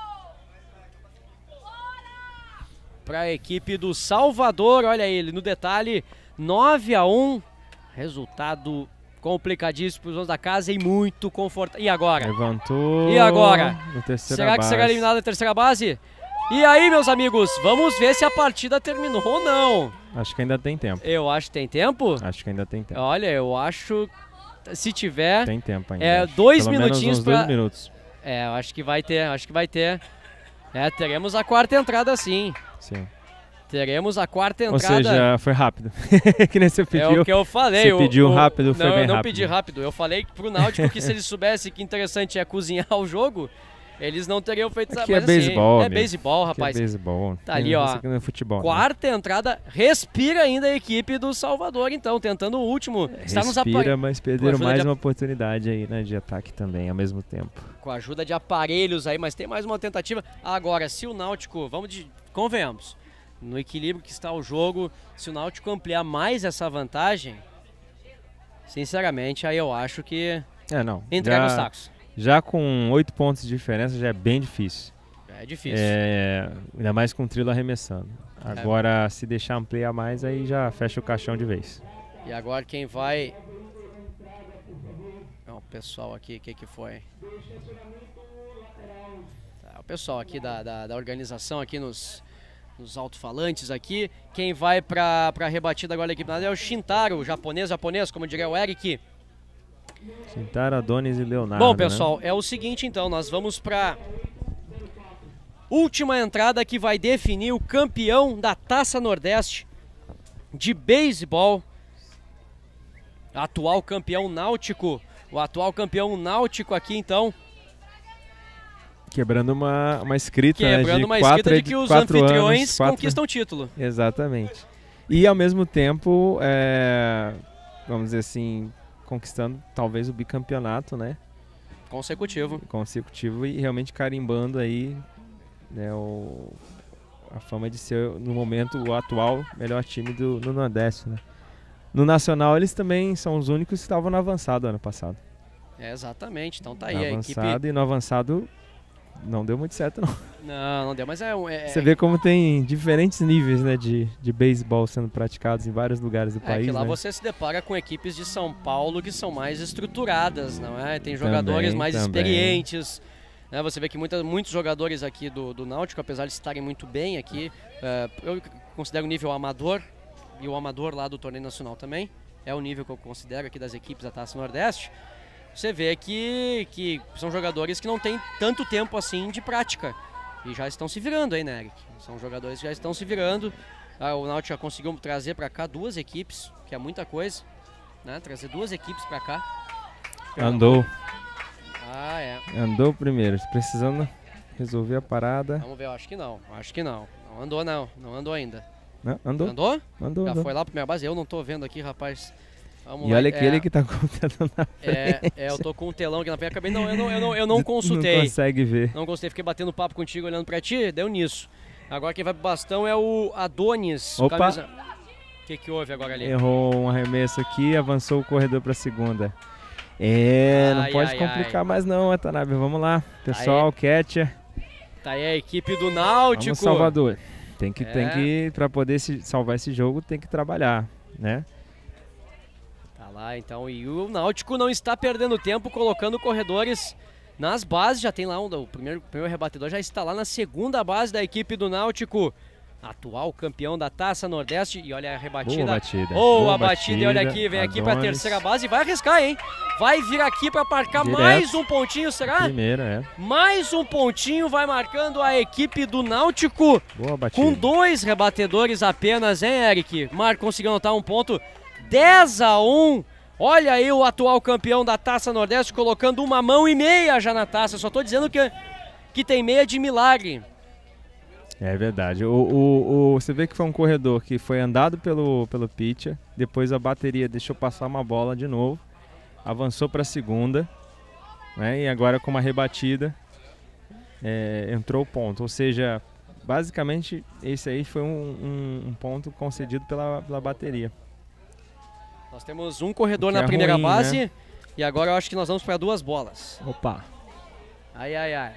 para a equipe do Salvador. Olha ele no detalhe, nove a um. Resultado complicadíssimo para os donos da casa e muito confortável. E agora? Levantou. E agora? No terceira Será base. que será eliminado da terceira base? E aí, meus amigos, vamos ver se a partida terminou ou não. Acho que ainda tem tempo. Eu acho que tem tempo. Acho que ainda tem tempo. Olha, eu acho... Se tiver... Tem tempo ainda. É, dois Pelo minutinhos menos uns pra... dois minutos. É, eu acho que vai ter, acho que vai ter. É, teremos a quarta entrada sim. Sim. Teremos a quarta entrada. Ou seja, foi rápido. Que nem você pediu. É o que eu falei. Você pediu o, rápido, foi não, bem rápido. Eu não pedi rápido. Eu falei pro Náutico que se eles soubessem que interessante é cozinhar o jogo, eles não teriam feito essa coisa. Aqui é beisebol, assim, é beisebol, rapaz. É beisebol. Tá ali, ó. Aqui não é futebol, quarta né? entrada. Respira ainda a equipe do Salvador, então, tentando o último. Está Respira, mas perderam mais de... uma oportunidade aí, né, de ataque também, ao mesmo tempo. Com a ajuda de aparelhos aí, mas tem mais uma tentativa. Agora, se o Náutico, vamos de, convenhamos, no equilíbrio que está o jogo, se o Náutico ampliar mais essa vantagem, sinceramente, aí eu acho que é, não. entrega já, os tacos. Já com oito pontos de diferença já é bem difícil. É difícil. É, ainda mais com o Trilo arremessando. Agora, é. se deixar ampliar mais, aí já fecha o caixão de vez. E agora quem vai... Não, o pessoal aqui, o que que foi? Tá, o pessoal aqui da, da, da organização aqui nos... Os alto-falantes aqui. Quem vai para a rebatida agora da equipe é o Shintaro, o japonês, japonês, como diria o Eric. Shintaro, Adonis e Leonardo. Bom, pessoal, né? é o seguinte então, nós vamos para última entrada que vai definir o campeão da Taça Nordeste de beisebol. Atual campeão náutico. O atual campeão náutico aqui então. Quebrando uma, uma escrita, Quebrando né, de uma quatro, escrita de que os anfitriões anos, quatro... conquistam o título. Exatamente. E ao mesmo tempo, é, vamos dizer assim, conquistando talvez o bicampeonato, né? Consecutivo. Consecutivo e realmente carimbando aí, né, o, a fama de ser, no momento, o atual melhor time do, do Nordeste, né? No Nacional, eles também são os únicos que estavam no avançado ano passado. É, exatamente. Então tá aí no a avançado, equipe... E no avançado... Não deu muito certo, não. Não, não deu, mas é... é Você vê como tem diferentes níveis, né, de, de beisebol sendo praticados em vários lugares do é país, que lá né? você se depara com equipes de São Paulo que são mais estruturadas, não é? Tem jogadores também, mais também. experientes. Né? Você vê que muita, muitos jogadores aqui do, do Náutico, apesar de estarem muito bem aqui, uh, eu considero o nível amador, e o amador lá do torneio nacional também, é o nível que eu considero aqui das equipes da Taça Nordeste. Você vê que, que são jogadores que não têm tanto tempo assim de prática. E já estão se virando aí, né, Eric? São jogadores que já estão se virando. Ah, o Náutico já conseguiu trazer para cá duas equipes, que é muita coisa. Né? Trazer duas equipes para cá. Andou. Ah, é. Andou primeiro, precisando resolver a parada. Vamos ver, eu acho que não. Acho que não. Não andou não, não andou ainda. Não, andou? Andou? Andou, Já andou. foi lá pra minha base, eu não tô vendo aqui, rapaz. Vamos e lá. olha é, aquele que tá com o telão na frente. É, é, eu tô com um telão aqui na frente, acabei, não, eu não, eu não, eu não consultei. Não consegue ver. Não consultei, fiquei batendo papo contigo, olhando pra ti, deu nisso. Agora quem vai pro bastão é o Adonis. Opa! Camisa... O que que houve agora ali? Errou um arremesso aqui, avançou o corredor pra segunda. É, não ai, pode ai, complicar ai. mais não, Watanabe. Vamos lá, pessoal, Aí. catcher. Tá aí a equipe do Náutico. Vamos, Salvador. Tem que, É. tem que, pra poder se salvar esse jogo, tem que trabalhar, né? Tá lá, então, e o Náutico não está perdendo tempo colocando corredores nas bases. Já tem lá um, o primeiro, o primeiro rebatedor já está lá na segunda base da equipe do Náutico. Atual campeão da Taça Nordeste. E olha a rebatida. Boa batida. Boa, Boa batida. E olha batida. aqui, vem aqui Adonis. pra terceira base e vai arriscar, hein? Vai vir aqui pra marcar Direto. mais um pontinho, será? Primeiro, é. Mais um pontinho vai marcando a equipe do Náutico. Boa batida. Com dois rebatedores apenas, hein, Eric? Marco conseguiu anotar um ponto. dez a um. Olha aí o atual campeão da Taça Nordeste colocando uma mão e meia já na taça. Só tô dizendo que, que tem meia de milagre. É verdade. O, o, o, você vê que foi um corredor que foi andado pelo, pelo pitcher, depois a bateria deixou passar uma bola de novo, avançou para a segunda, né, e agora com uma rebatida é, entrou o ponto. Ou seja, basicamente esse aí foi um, um, um ponto concedido pela, pela bateria. Nós temos um corredor Que na é primeira ruim, base, né? E agora eu acho que nós vamos para duas bolas. Opa! Ai, ai, ai.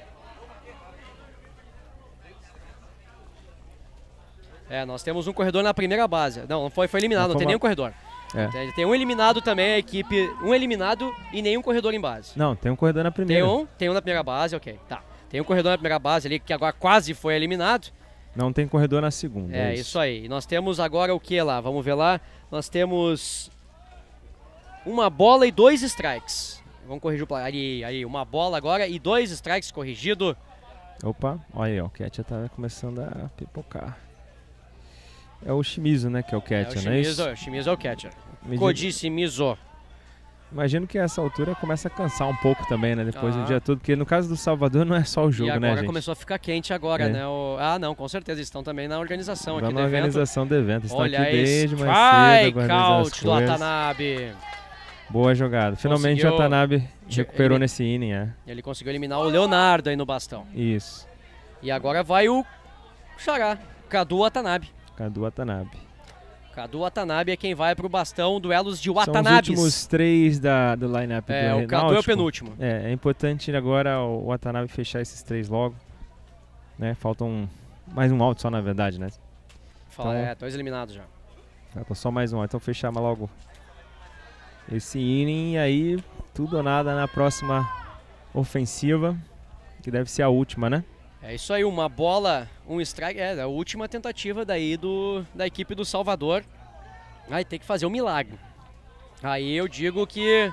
É, nós temos um corredor na primeira base. Não, não foi, foi eliminado, não, não tem uma... nenhum corredor. É. Tem, tem um eliminado também, a equipe. Um eliminado e nenhum corredor em base. Não, tem um corredor na primeira. Tem um, tem um na primeira base, ok. Tá. Tem um corredor na primeira base ali que agora quase foi eliminado. Não tem corredor na segunda. É, é isso. isso aí. E nós temos agora o que lá? Vamos ver lá. Nós temos uma bola e dois strikes. Vamos corrigir o placar. Aí, aí, uma bola agora e dois strikes corrigido. Opa, olha aí, ó, o Cat já tá começando a pipocar. é o Shimizu, né? Que é o catcher, é o Shimizu, não é isso? O Shimizu é o catcher. Imagino, Koji Shimizu. Imagino que essa altura começa a cansar um pouco também, né? Depois ah. do dia todo, porque no caso do Salvador não é só o jogo, e agora né, gente? começou a ficar quente agora, é. né? O... Ah, não, com certeza, eles estão também na organização Vamos aqui do na evento. organização do evento, estão Olha aqui desde mais cedo, strike out do Watanabe. Boa jogada. Finalmente Conseguiu... o Watanabe recuperou ele... nesse inning, é. Ele conseguiu eliminar o Leonardo aí no bastão. Isso. E agora vai o Xará, Cadu Watanabe. Cadu Watanabe. Cadu Watanabe é quem vai pro bastão, duelos de Watanabes. São os últimos três da, do line-up é, do o Cadu Náutico. é o penúltimo. É, é importante agora o Watanabe fechar esses três logo. Né? Faltam mais um out só, na verdade, né? Fala, então, é, dois eliminados já. Falta só mais um out, então fechar logo esse inning e aí tudo ou nada na próxima ofensiva, que deve ser a última, né? É isso aí, uma bola, um strike, é a última tentativa daí do, da equipe do Salvador. Vai ter que fazer um milagre. Aí eu digo que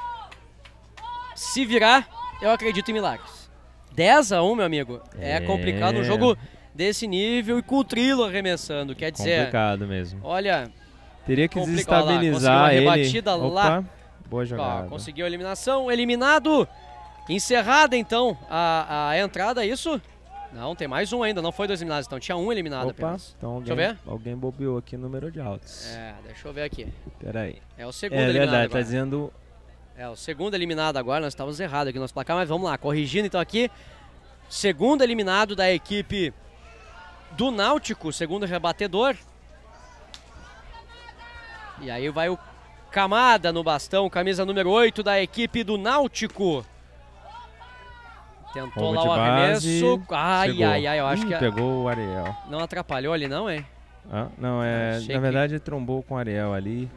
se virar, eu acredito em milagres. dez a um, meu amigo, é, é complicado um jogo desse nível e com o Trilo arremessando, quer dizer... Complicado mesmo. Olha... Teria que complicado, desestabilizar lá, ele. Rebatida Opa, lá. Boa jogada. Ó, conseguiu a eliminação, eliminado. Encerrada então a, a entrada, isso? Não, tem mais um ainda, não foi dois eliminados, então tinha um eliminado Opa, apenas. então alguém, deixa eu ver. Alguém bobeou aqui no número de outs. É, deixa eu ver aqui. Pera aí. É o segundo é, eliminado verdade, agora. tá dizendo... É, o segundo eliminado agora, nós estávamos errados aqui no nosso placar, mas vamos lá, corrigindo então aqui. Segundo eliminado da equipe do Náutico, segundo rebatedor. E aí vai o Camada no bastão, camisa número oito da equipe do Náutico. Tentou Roubo lá de o arremesso. base, Ai, chegou. ai, ai, eu acho Ih, que... A... pegou o Ariel. Não atrapalhou ali não, hein? Ah, não, é... Achei Na verdade, que... ele trombou com o Ariel ali.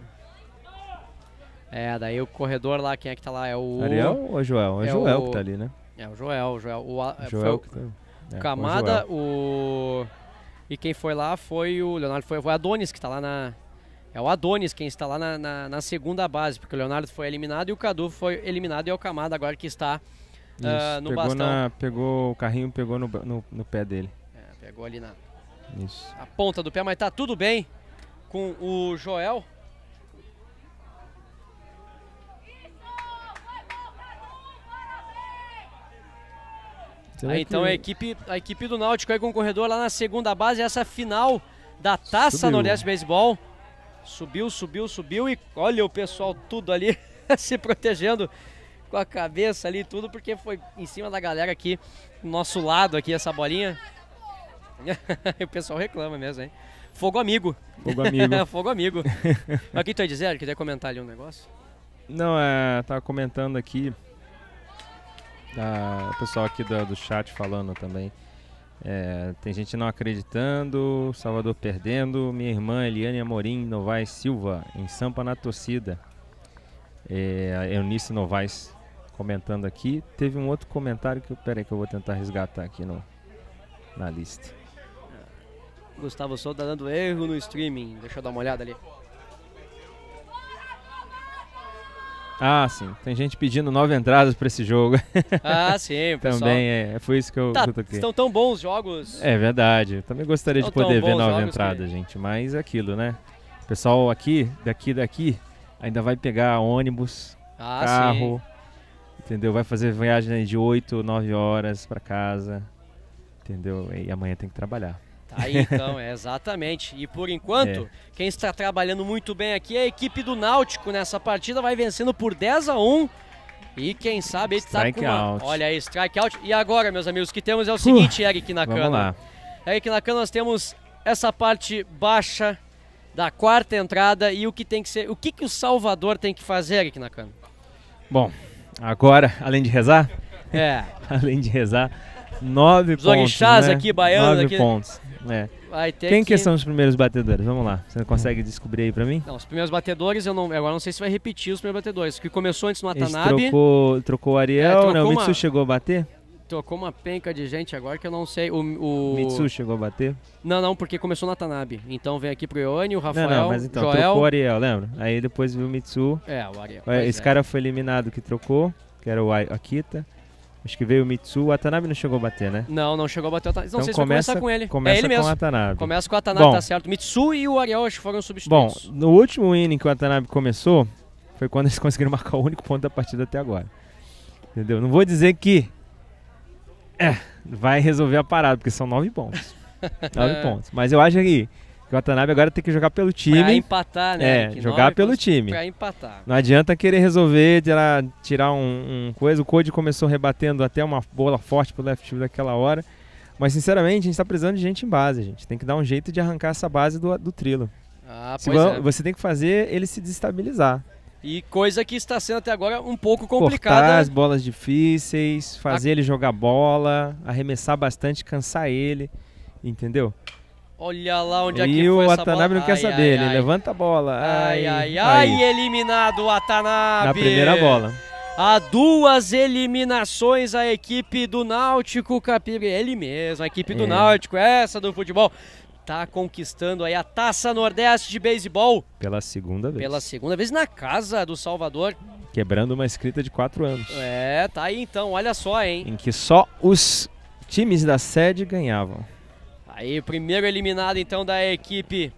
É, daí o corredor lá, quem é que tá lá? É o... Ariel ou Joel? É, é Joel o... que tá ali, né? É o Joel, o Joel. O, a... Joel o... que tá... É, Camada, o... E quem foi lá foi o Leonardo, foi o Adonis que tá lá na... É o Adonis quem está lá na, na, na segunda base, porque o Leonardo foi eliminado e o Cadu foi eliminado e é o Camada agora que está uh, no pegou bastão. Na, pegou o carrinho, pegou no, no, no pé dele. É, pegou ali na Isso. a ponta do pé, mas tá tudo bem com o Joel. Aí, então a equipe, a equipe do Náutico aí com o corredor lá na segunda base, essa final da Taça Subiu. Nordeste Beisebol. Subiu, subiu, subiu e olha o pessoal tudo ali se protegendo com a cabeça ali tudo, porque foi em cima da galera aqui, do nosso lado aqui, essa bolinha. O pessoal reclama mesmo, hein? Fogo amigo. Fogo amigo. Fogo amigo. Mas o que tu ia dizer? Queria comentar ali um negócio? Não, é, tava comentando aqui, a, o pessoal aqui do, do chat falando também. É, tem gente não acreditando, Salvador perdendo, minha irmã Eliane Amorim Novaes Silva, em Sampa na torcida. É, a Eunice Novaes comentando aqui. Teve um outro comentário que, peraí, que eu vou tentar resgatar aqui no, na lista. Gustavo Souto tá dando erro no streaming, deixa eu dar uma olhada ali. Ah, sim. Tem gente pedindo nove entradas para esse jogo. Ah, sim, pessoal. Também é, foi isso que eu, tá, que eu toquei. Estão tão bons os jogos. É verdade. Eu também gostaria estão de poder ver nove entradas, entradas, que... gente. Mas é aquilo, né? O pessoal aqui, daqui, daqui, ainda vai pegar ônibus, ah, carro, sim. Entendeu? Vai fazer viagem de oito, nove horas para casa, entendeu? E amanhã tem que trabalhar. Tá aí então, é, exatamente. E por enquanto, é. quem está trabalhando muito bem aqui é a equipe do Náutico nessa partida, vai vencendo por dez a um. E quem sabe ele está com uma... Olha aí, strike out. E agora, meus amigos, o que temos é o seguinte, uh, Eric Nakano. Vamos lá. Eric Nakano, nós temos essa parte baixa da quarta entrada e o que tem que ser... O que, que o Salvador tem que fazer, Eric Nakano? Bom, agora, além de rezar... É. além de rezar, nove os pontos, orixás né? aqui, baianos nove aqui. pontos. É. Vai ter Quem que... que são os primeiros batedores? Vamos lá. Você consegue descobrir aí pra mim? Não, os primeiros batedores, eu não, agora não sei se vai repetir os primeiros batedores. O que começou antes no Esse Watanabe. Trocou, trocou o Ariel, é, trocou né? O uma, Mitsu chegou a bater? Trocou uma penca de gente agora que eu não sei. O, o... Mitsu chegou a bater? Não, não, porque começou no Watanabe. Então vem aqui pro Ione, o Rafael, não, não, mas então, Joel. trocou o Ariel, lembra? Aí depois viu o Mitsu. É, o Ariel. Esse é. cara foi eliminado que trocou, que era o Akita. Acho que veio o Mitsu, o Watanabe não chegou a bater, né? Não, não chegou a bater o Watanabe. Não então sei começa, se vai começar com ele. Começa é ele mesmo. com o Watanabe. Começa com o Watanabe, Bom, tá certo. O Mitsu e o Ariel acho que foram substituídos. Bom, no último inning que o Watanabe começou, foi quando eles conseguiram marcar o único ponto da partida até agora. Entendeu? Não vou dizer que é, vai resolver a parada, porque são nove pontos. nove pontos. Mas eu acho que o Watanabe agora tem que jogar pelo time. Pra empatar, né? É, que jogar pelo time. Pra empatar. Não adianta querer resolver, tirar, tirar um, um coisa. O Cody começou rebatendo até uma bola forte pro left field daquela hora. Mas, sinceramente, a gente tá precisando de gente em base. A gente tem que dar um jeito de arrancar essa base do, do Trilo. Ah, Se pois vo- é. Você tem que fazer ele se desestabilizar. E coisa que está sendo até agora um pouco Cortar complicada. as bolas difíceis, fazer A- ele jogar bola, arremessar bastante, cansar ele. Entendeu? Olha lá onde é que E foi o essa Watanabe bola. não quer Ai, saber, ai, ele ai. levanta a bola. Ai, Ai, ai, ai, aí, eliminado o Watanabe. na primeira bola. Há duas eliminações a equipe do Náutico, Capibri. Ele mesmo, a equipe do É. Náutico, essa do futebol. Tá conquistando aí a Taça Nordeste de Beisebol. Pela segunda vez. Pela segunda vez na casa do Salvador. Quebrando uma escrita de quatro anos. É, tá aí então, olha só, hein. Em que só os times da sede ganhavam. Aí, o primeiro eliminado então da equipe.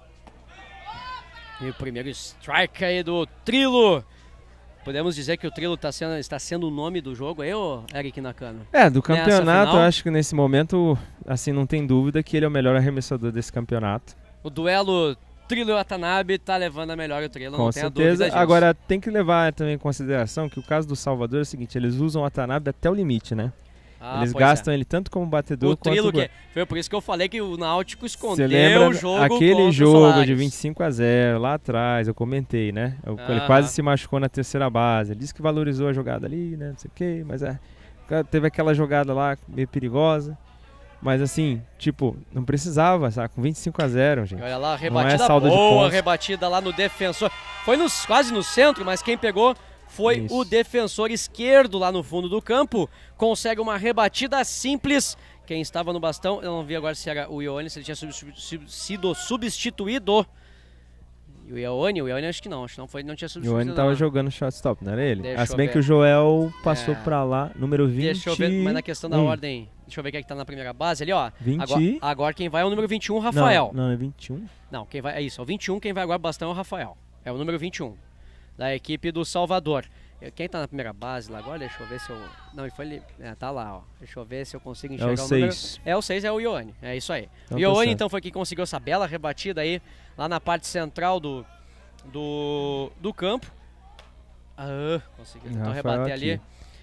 E o primeiro strike aí do Trilo. Podemos dizer que o Trilo tá sendo, está sendo o nome do jogo aí, ô Eric Nakano? É, do campeonato, final? eu acho que nesse momento, assim, não tem dúvida que ele é o melhor arremessador desse campeonato. O duelo Trilo e Watanabe tá levando a melhor o Trilo, Com não tenha certeza. dúvida disso. Agora, tem que levar também em consideração que o caso do Salvador é o seguinte, eles usam o Watanabe até o limite, né? Ah, eles pois gastam ele tanto como é. batedor O quanto... Trilo, que foi por isso que eu falei que o Náutico Você escondeu lembra o jogo aquele contra o jogo Solares. de vinte e cinco a zero lá atrás, eu comentei, né? Eu- Ele Aham. quase se machucou na terceira base. Ele disse que valorizou a jogada ali, né? Não sei o quê, mas é. Teve aquela jogada lá meio perigosa. Mas assim, tipo, não precisava, sabe? Com vinte e cinco a zero, gente. Olha lá, Não é rebatida saldo de boa, pontos. rebatida lá no defensor. Foi nos, quase no centro, mas quem pegou foi Isso. o defensor esquerdo lá no fundo do campo. Consegue uma rebatida simples. Quem estava no bastão, eu não vi agora se era o Ioane, se ele tinha sub- sub- sido substituído. E o Ioane, o Ioane acho que não, acho que não foi, não tinha O substituído. Joane tava não. jogando shortstop, não era ele? Deixa Ah, se eu bem ver. que o Joel passou É. pra lá, número vinte. Deixa eu ver, mas na questão da um. ordem, deixa eu ver quem é que tá na primeira base ali, ó. vinte. Agora, agora quem vai é o número vinte e um, Rafael. Não, não, é vinte e um. Não, quem vai, é isso, é o vinte e um, quem vai agora bastão é o Rafael. É o número vinte e um, da equipe do Salvador. Eh, Quem tá na primeira base lá agora, deixa eu ver se eu... Não, ele foi ali, é, tá lá, ó. Deixa eu ver se eu consigo É enxergar o o número. seis. É o seis, é o Ioane, é isso aí. Então o tá Ioane certo. então foi quem conseguiu essa bela rebatida aí, lá na parte central do, do, do campo. Ah, conseguiu então Rafael rebater aqui. ali.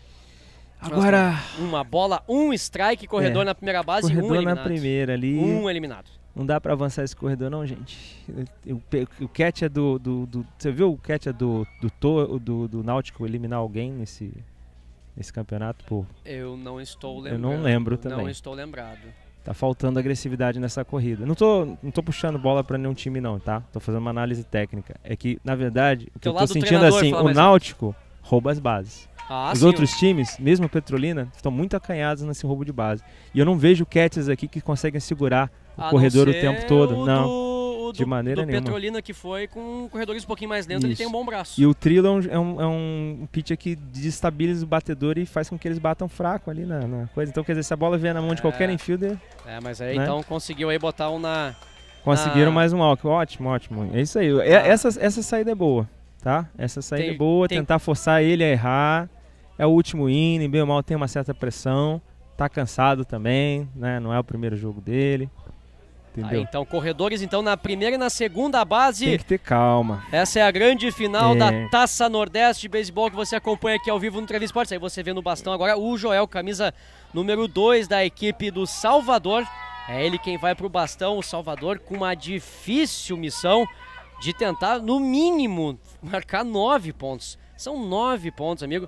Agora, Uma bola, um strike, corredor É, na primeira base e um corredor na eliminado. primeira ali. Um eliminado. Não dá pra avançar esse corredor não, gente. O, o, o catch é do, do, do... Você viu o catch é do, do, to, do, do Náutico eliminar alguém nesse, nesse campeonato? Pô, Eu não estou Eu lembrando. não lembro Não também. estou lembrado. tá faltando agressividade nessa corrida. Não tô, não tô puxando bola pra nenhum time não, tá? Tô fazendo uma análise técnica. É que, na verdade, o que Teu eu tô lado do sentindo treinador, assim, fala o mais Náutico rouba as bases. Ah, Os sim, outros times, mesmo a Petrolina, estão muito acanhados nesse roubo de base. E eu não vejo catches aqui que conseguem segurar o a corredor não o tempo ser todo. o Não. do, o de do- maneira do nenhuma. Petrolina que foi com corredores um pouquinho mais lentos, ele Isso. tem um bom braço. E o Trilo é um, é um, é um pitcher que desestabiliza o batedor e faz com que eles batam fraco ali na, na coisa. Então, quer dizer, se a bola vier na mão de É. qualquer infielder, É, mas aí né? então conseguiu aí botar um na... conseguiram Ah. mais um walk. Ótimo, ótimo. É isso aí. É- Ah. essa, essa saída é boa, tá? Essa saída Tem- é boa, tem- tentar forçar ele a errar. É o último inning, bem ou mal tem uma certa pressão. Tá cansado também, né? Não é o primeiro jogo dele. Aí, Entendeu? então, corredores então na primeira e na segunda base. Tem que ter calma. Essa é a grande final É. da Taça Nordeste de Beisebol que você acompanha aqui ao vivo no Trevi Esportes. Aí você vê no bastão agora o Joel, camisa número dois da equipe do Salvador. É ele quem vai pro bastão, o Salvador, com uma difícil missão de tentar, no mínimo, marcar nove pontos. São nove pontos, amigo.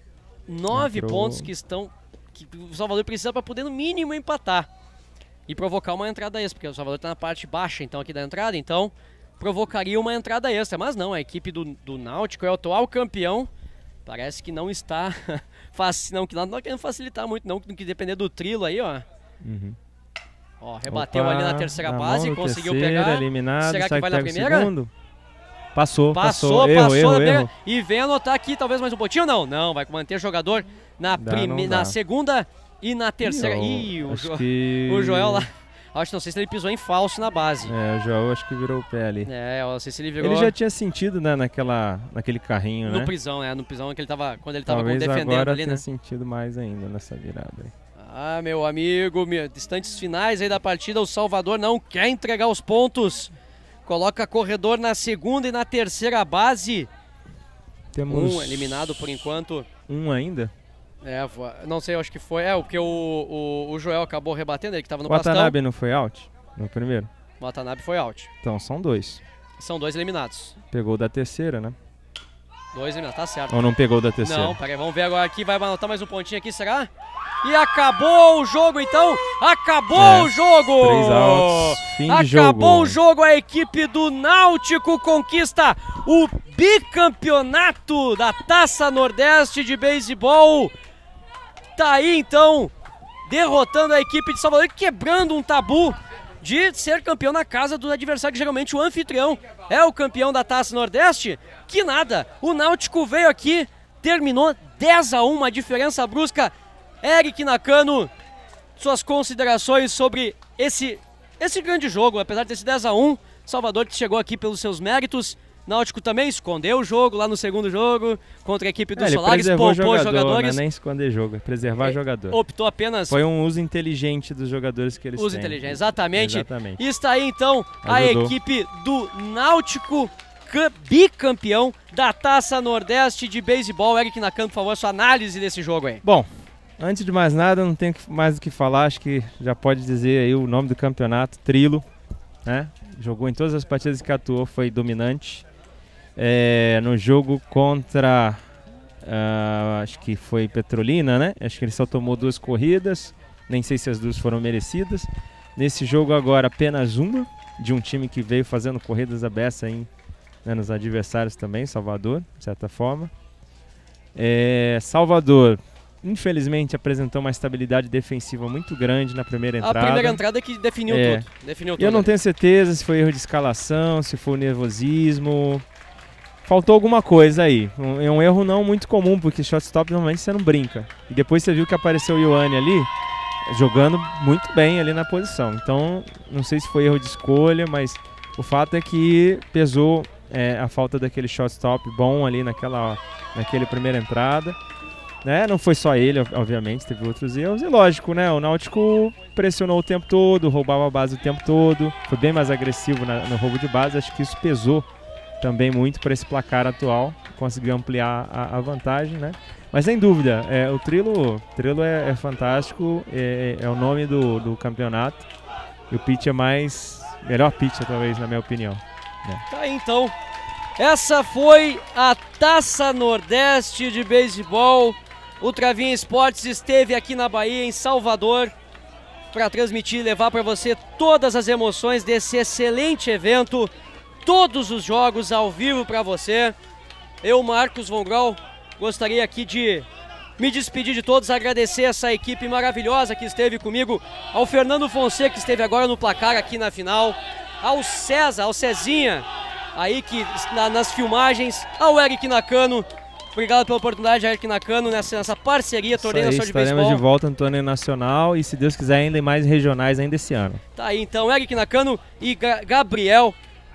Nove Entrou. pontos que estão... que o Salvador precisa para poder, no mínimo, empatar. E provocar uma entrada extra, porque o Salvador está na parte baixa então aqui da entrada, então provocaria uma entrada extra. Mas não, a equipe do, do Náutico é o atual campeão. Parece que não está... faci- não, que não está querendo facilitar muito, não, que depender do Trilo aí, ó. Uhum. Ó, rebateu Opa, ali na terceira na base, mão do conseguiu terceiro, pegar. eliminado, Será que será vai que na pega o primeira? segundo? Passou, Passou, passou. Erro, passou erro, na primeira. erro. E vem anotar aqui talvez mais um pontinho, não? Não, vai manter o jogador na, prime... na segunda e na terceira. Ih, o, jo... que... o Joel lá. Acho, não sei se ele pisou em falso na base. É, o Joel acho que virou o pé ali. É, eu não sei se ele virou... Ele já tinha sentido, né, naquela, naquele carrinho, no né? prisão, é, no prisão que ele tava, quando ele tava Talvez defendendo agora ali, tenha né? sentido mais ainda nessa virada aí. Ah, meu amigo, meu, instantes finais aí da partida, o Salvador não quer entregar os pontos. Coloca corredor na segunda e na terceira base. Temos... Um eliminado por enquanto. Um ainda? É, não sei, eu acho que foi. É, porque o, o, o Joel acabou rebatendo, ele que tava no bastão. O Watanabe não foi out no primeiro? O Watanabe foi out. Então são dois. São dois eliminados. Pegou da terceira, né? Dois eliminados, tá certo. Ou não pegou da terceira? Não, peraí, vamos ver agora aqui, vai anotar mais um pontinho aqui, será? E acabou o jogo então, acabou é, o jogo! Três outs, fim acabou de jogo. Acabou o jogo, a equipe do Náutico conquista o bicampeonato da Taça Nordeste de Beisebol. Tá aí então, derrotando a equipe de Salvador e quebrando um tabu de ser campeão na casa do adversário, que geralmente o anfitrião é o campeão da Taça Nordeste. Que nada, o Náutico veio aqui, terminou dez a um, uma diferença brusca. Eric Nakano, suas considerações sobre esse, esse grande jogo, apesar desse dez a um, Salvador que chegou aqui pelos seus méritos. Náutico também escondeu o jogo lá no segundo jogo contra a equipe do é, Solares, poupou jogador, jogadores. Não é nem esconder jogo, é preservar é, jogador. Optou apenas... Foi um uso inteligente dos jogadores que eles uso têm. Uso inteligente, exatamente. exatamente. E está aí então Ajudou. A equipe do Náutico, bicampeão da Taça Nordeste de Beisebol. Eric Nakano, por favor, sua análise desse jogo aí. Bom, antes de mais nada, não tenho mais o que falar, acho que já pode dizer aí o nome do campeonato, Trilo, né? Jogou em todas as partidas que atuou, foi dominante. É, no jogo contra, uh, acho que foi Petrolina, né? Acho que ele só tomou duas corridas, nem sei se as duas foram merecidas. Nesse jogo agora apenas uma, de um time que veio fazendo corridas à beça em, né, nos adversários também, Salvador, de certa forma. É, Salvador, infelizmente, apresentou uma estabilidade defensiva muito grande na primeira entrada. A primeira entrada que definiu é. tudo. Definiu Eu tudo, não né? tenho certeza se foi erro de escalação, se foi nervosismo. Faltou alguma coisa aí. Um, é um erro não muito comum, porque shortstop normalmente você não brinca. E depois você viu que apareceu o Ioane ali, jogando muito bem ali na posição. Então, não sei se foi erro de escolha, mas o fato é que pesou é, a falta daquele shortstop bom ali naquela, naquele primeira entrada. Né? Não foi só ele, obviamente, teve outros erros. E lógico, né? O Náutico pressionou o tempo todo, roubava a base o tempo todo, foi bem mais agressivo na, no roubo de base. Acho que isso pesou também muito para esse placar atual, conseguiu ampliar a, a vantagem, né? Mas sem dúvida, é, o Trilo, Trilo é, é fantástico, é, é o nome do, do campeonato, e o pitch é mais, melhor pitch talvez, na minha opinião. Né? Tá aí então, essa foi a Taça Nordeste de Beisebol. O Travinha Esportes esteve aqui na Bahia, em Salvador, para transmitir e levar para você todas as emoções desse excelente evento. Todos os jogos ao vivo para você. Eu, Marcos Von Grol, gostaria aqui de me despedir de todos, agradecer essa equipe maravilhosa que esteve comigo, ao Fernando Fonseca, que esteve agora no placar aqui na final, ao César, ao Cezinha, aí que na, nas filmagens, ao Eric Nakano. Obrigado pela oportunidade, Eric Nakano, nessa, nessa parceria, Torneio Nacional de Beisebol. Estaremos de volta no Torneio Nacional e, se Deus quiser, ainda em mais regionais ainda esse ano. Tá aí então, Eric Nakano e Ga Gabriel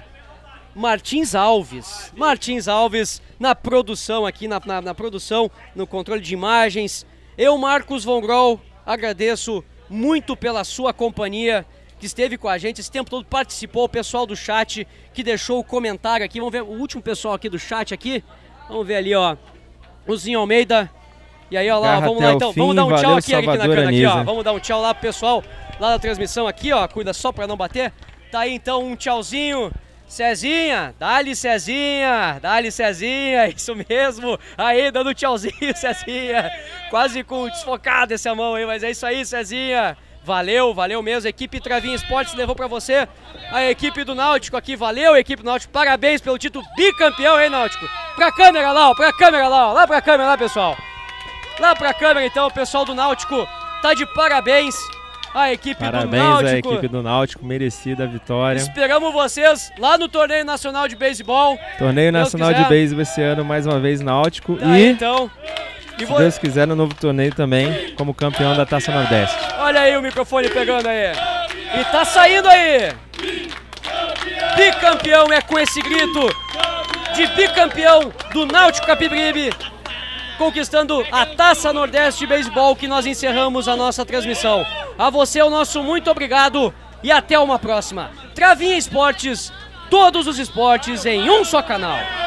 Martins Alves. Martins Alves na produção aqui, na, na, na produção, no controle de imagens. Eu, Marcos Von Grol, agradeço muito pela sua companhia, que esteve com a gente esse tempo todo, participou, o pessoal do chat que deixou o comentário aqui. Vamos ver o último pessoal aqui do chat aqui. Vamos ver ali, ó, o Zinho Almeida. E aí, ó lá, Garra vamos lá então. Fim, vamos dar um tchau valeu, aqui, Eric Salvador, Nakano, aqui, ó. Anísia. Vamos dar um tchau lá pro pessoal lá da transmissão aqui, ó. Cuida só pra não bater. Tá aí então um tchauzinho. Cezinha, dá-lhe Cezinha, dá-lhe Cezinha, isso mesmo, aí dando tchauzinho, Cezinha, quase com desfocado essa mão aí, mas é isso aí, Cezinha, valeu, valeu mesmo, equipe Travinha Esportes levou pra você, a equipe do Náutico aqui, valeu, equipe do Náutico, parabéns pelo título bicampeão, hein, Náutico, pra câmera lá, ó, pra câmera lá, ó, lá pra câmera lá, pessoal, lá pra câmera então, o pessoal do Náutico tá de parabéns. A equipe Parabéns do Náutico. à equipe do Náutico, merecida a vitória. Esperamos vocês lá no Torneio Nacional de Beisebol. Torneio Nacional de Beisebol esse ano, mais uma vez, Náutico. Tá e então. Se vou... Deus quiser, no novo torneio também, como campeão da Taça Nordeste. Olha aí o microfone pegando aí. E tá saindo aí. Bicampeão, é com esse grito de bicampeão do Náutico Capibaribe, conquistando a Taça Nordeste de Beisebol, que nós encerramos a nossa transmissão. A você o nosso muito obrigado e até uma próxima. Travinha Esportes, todos os esportes em um só canal.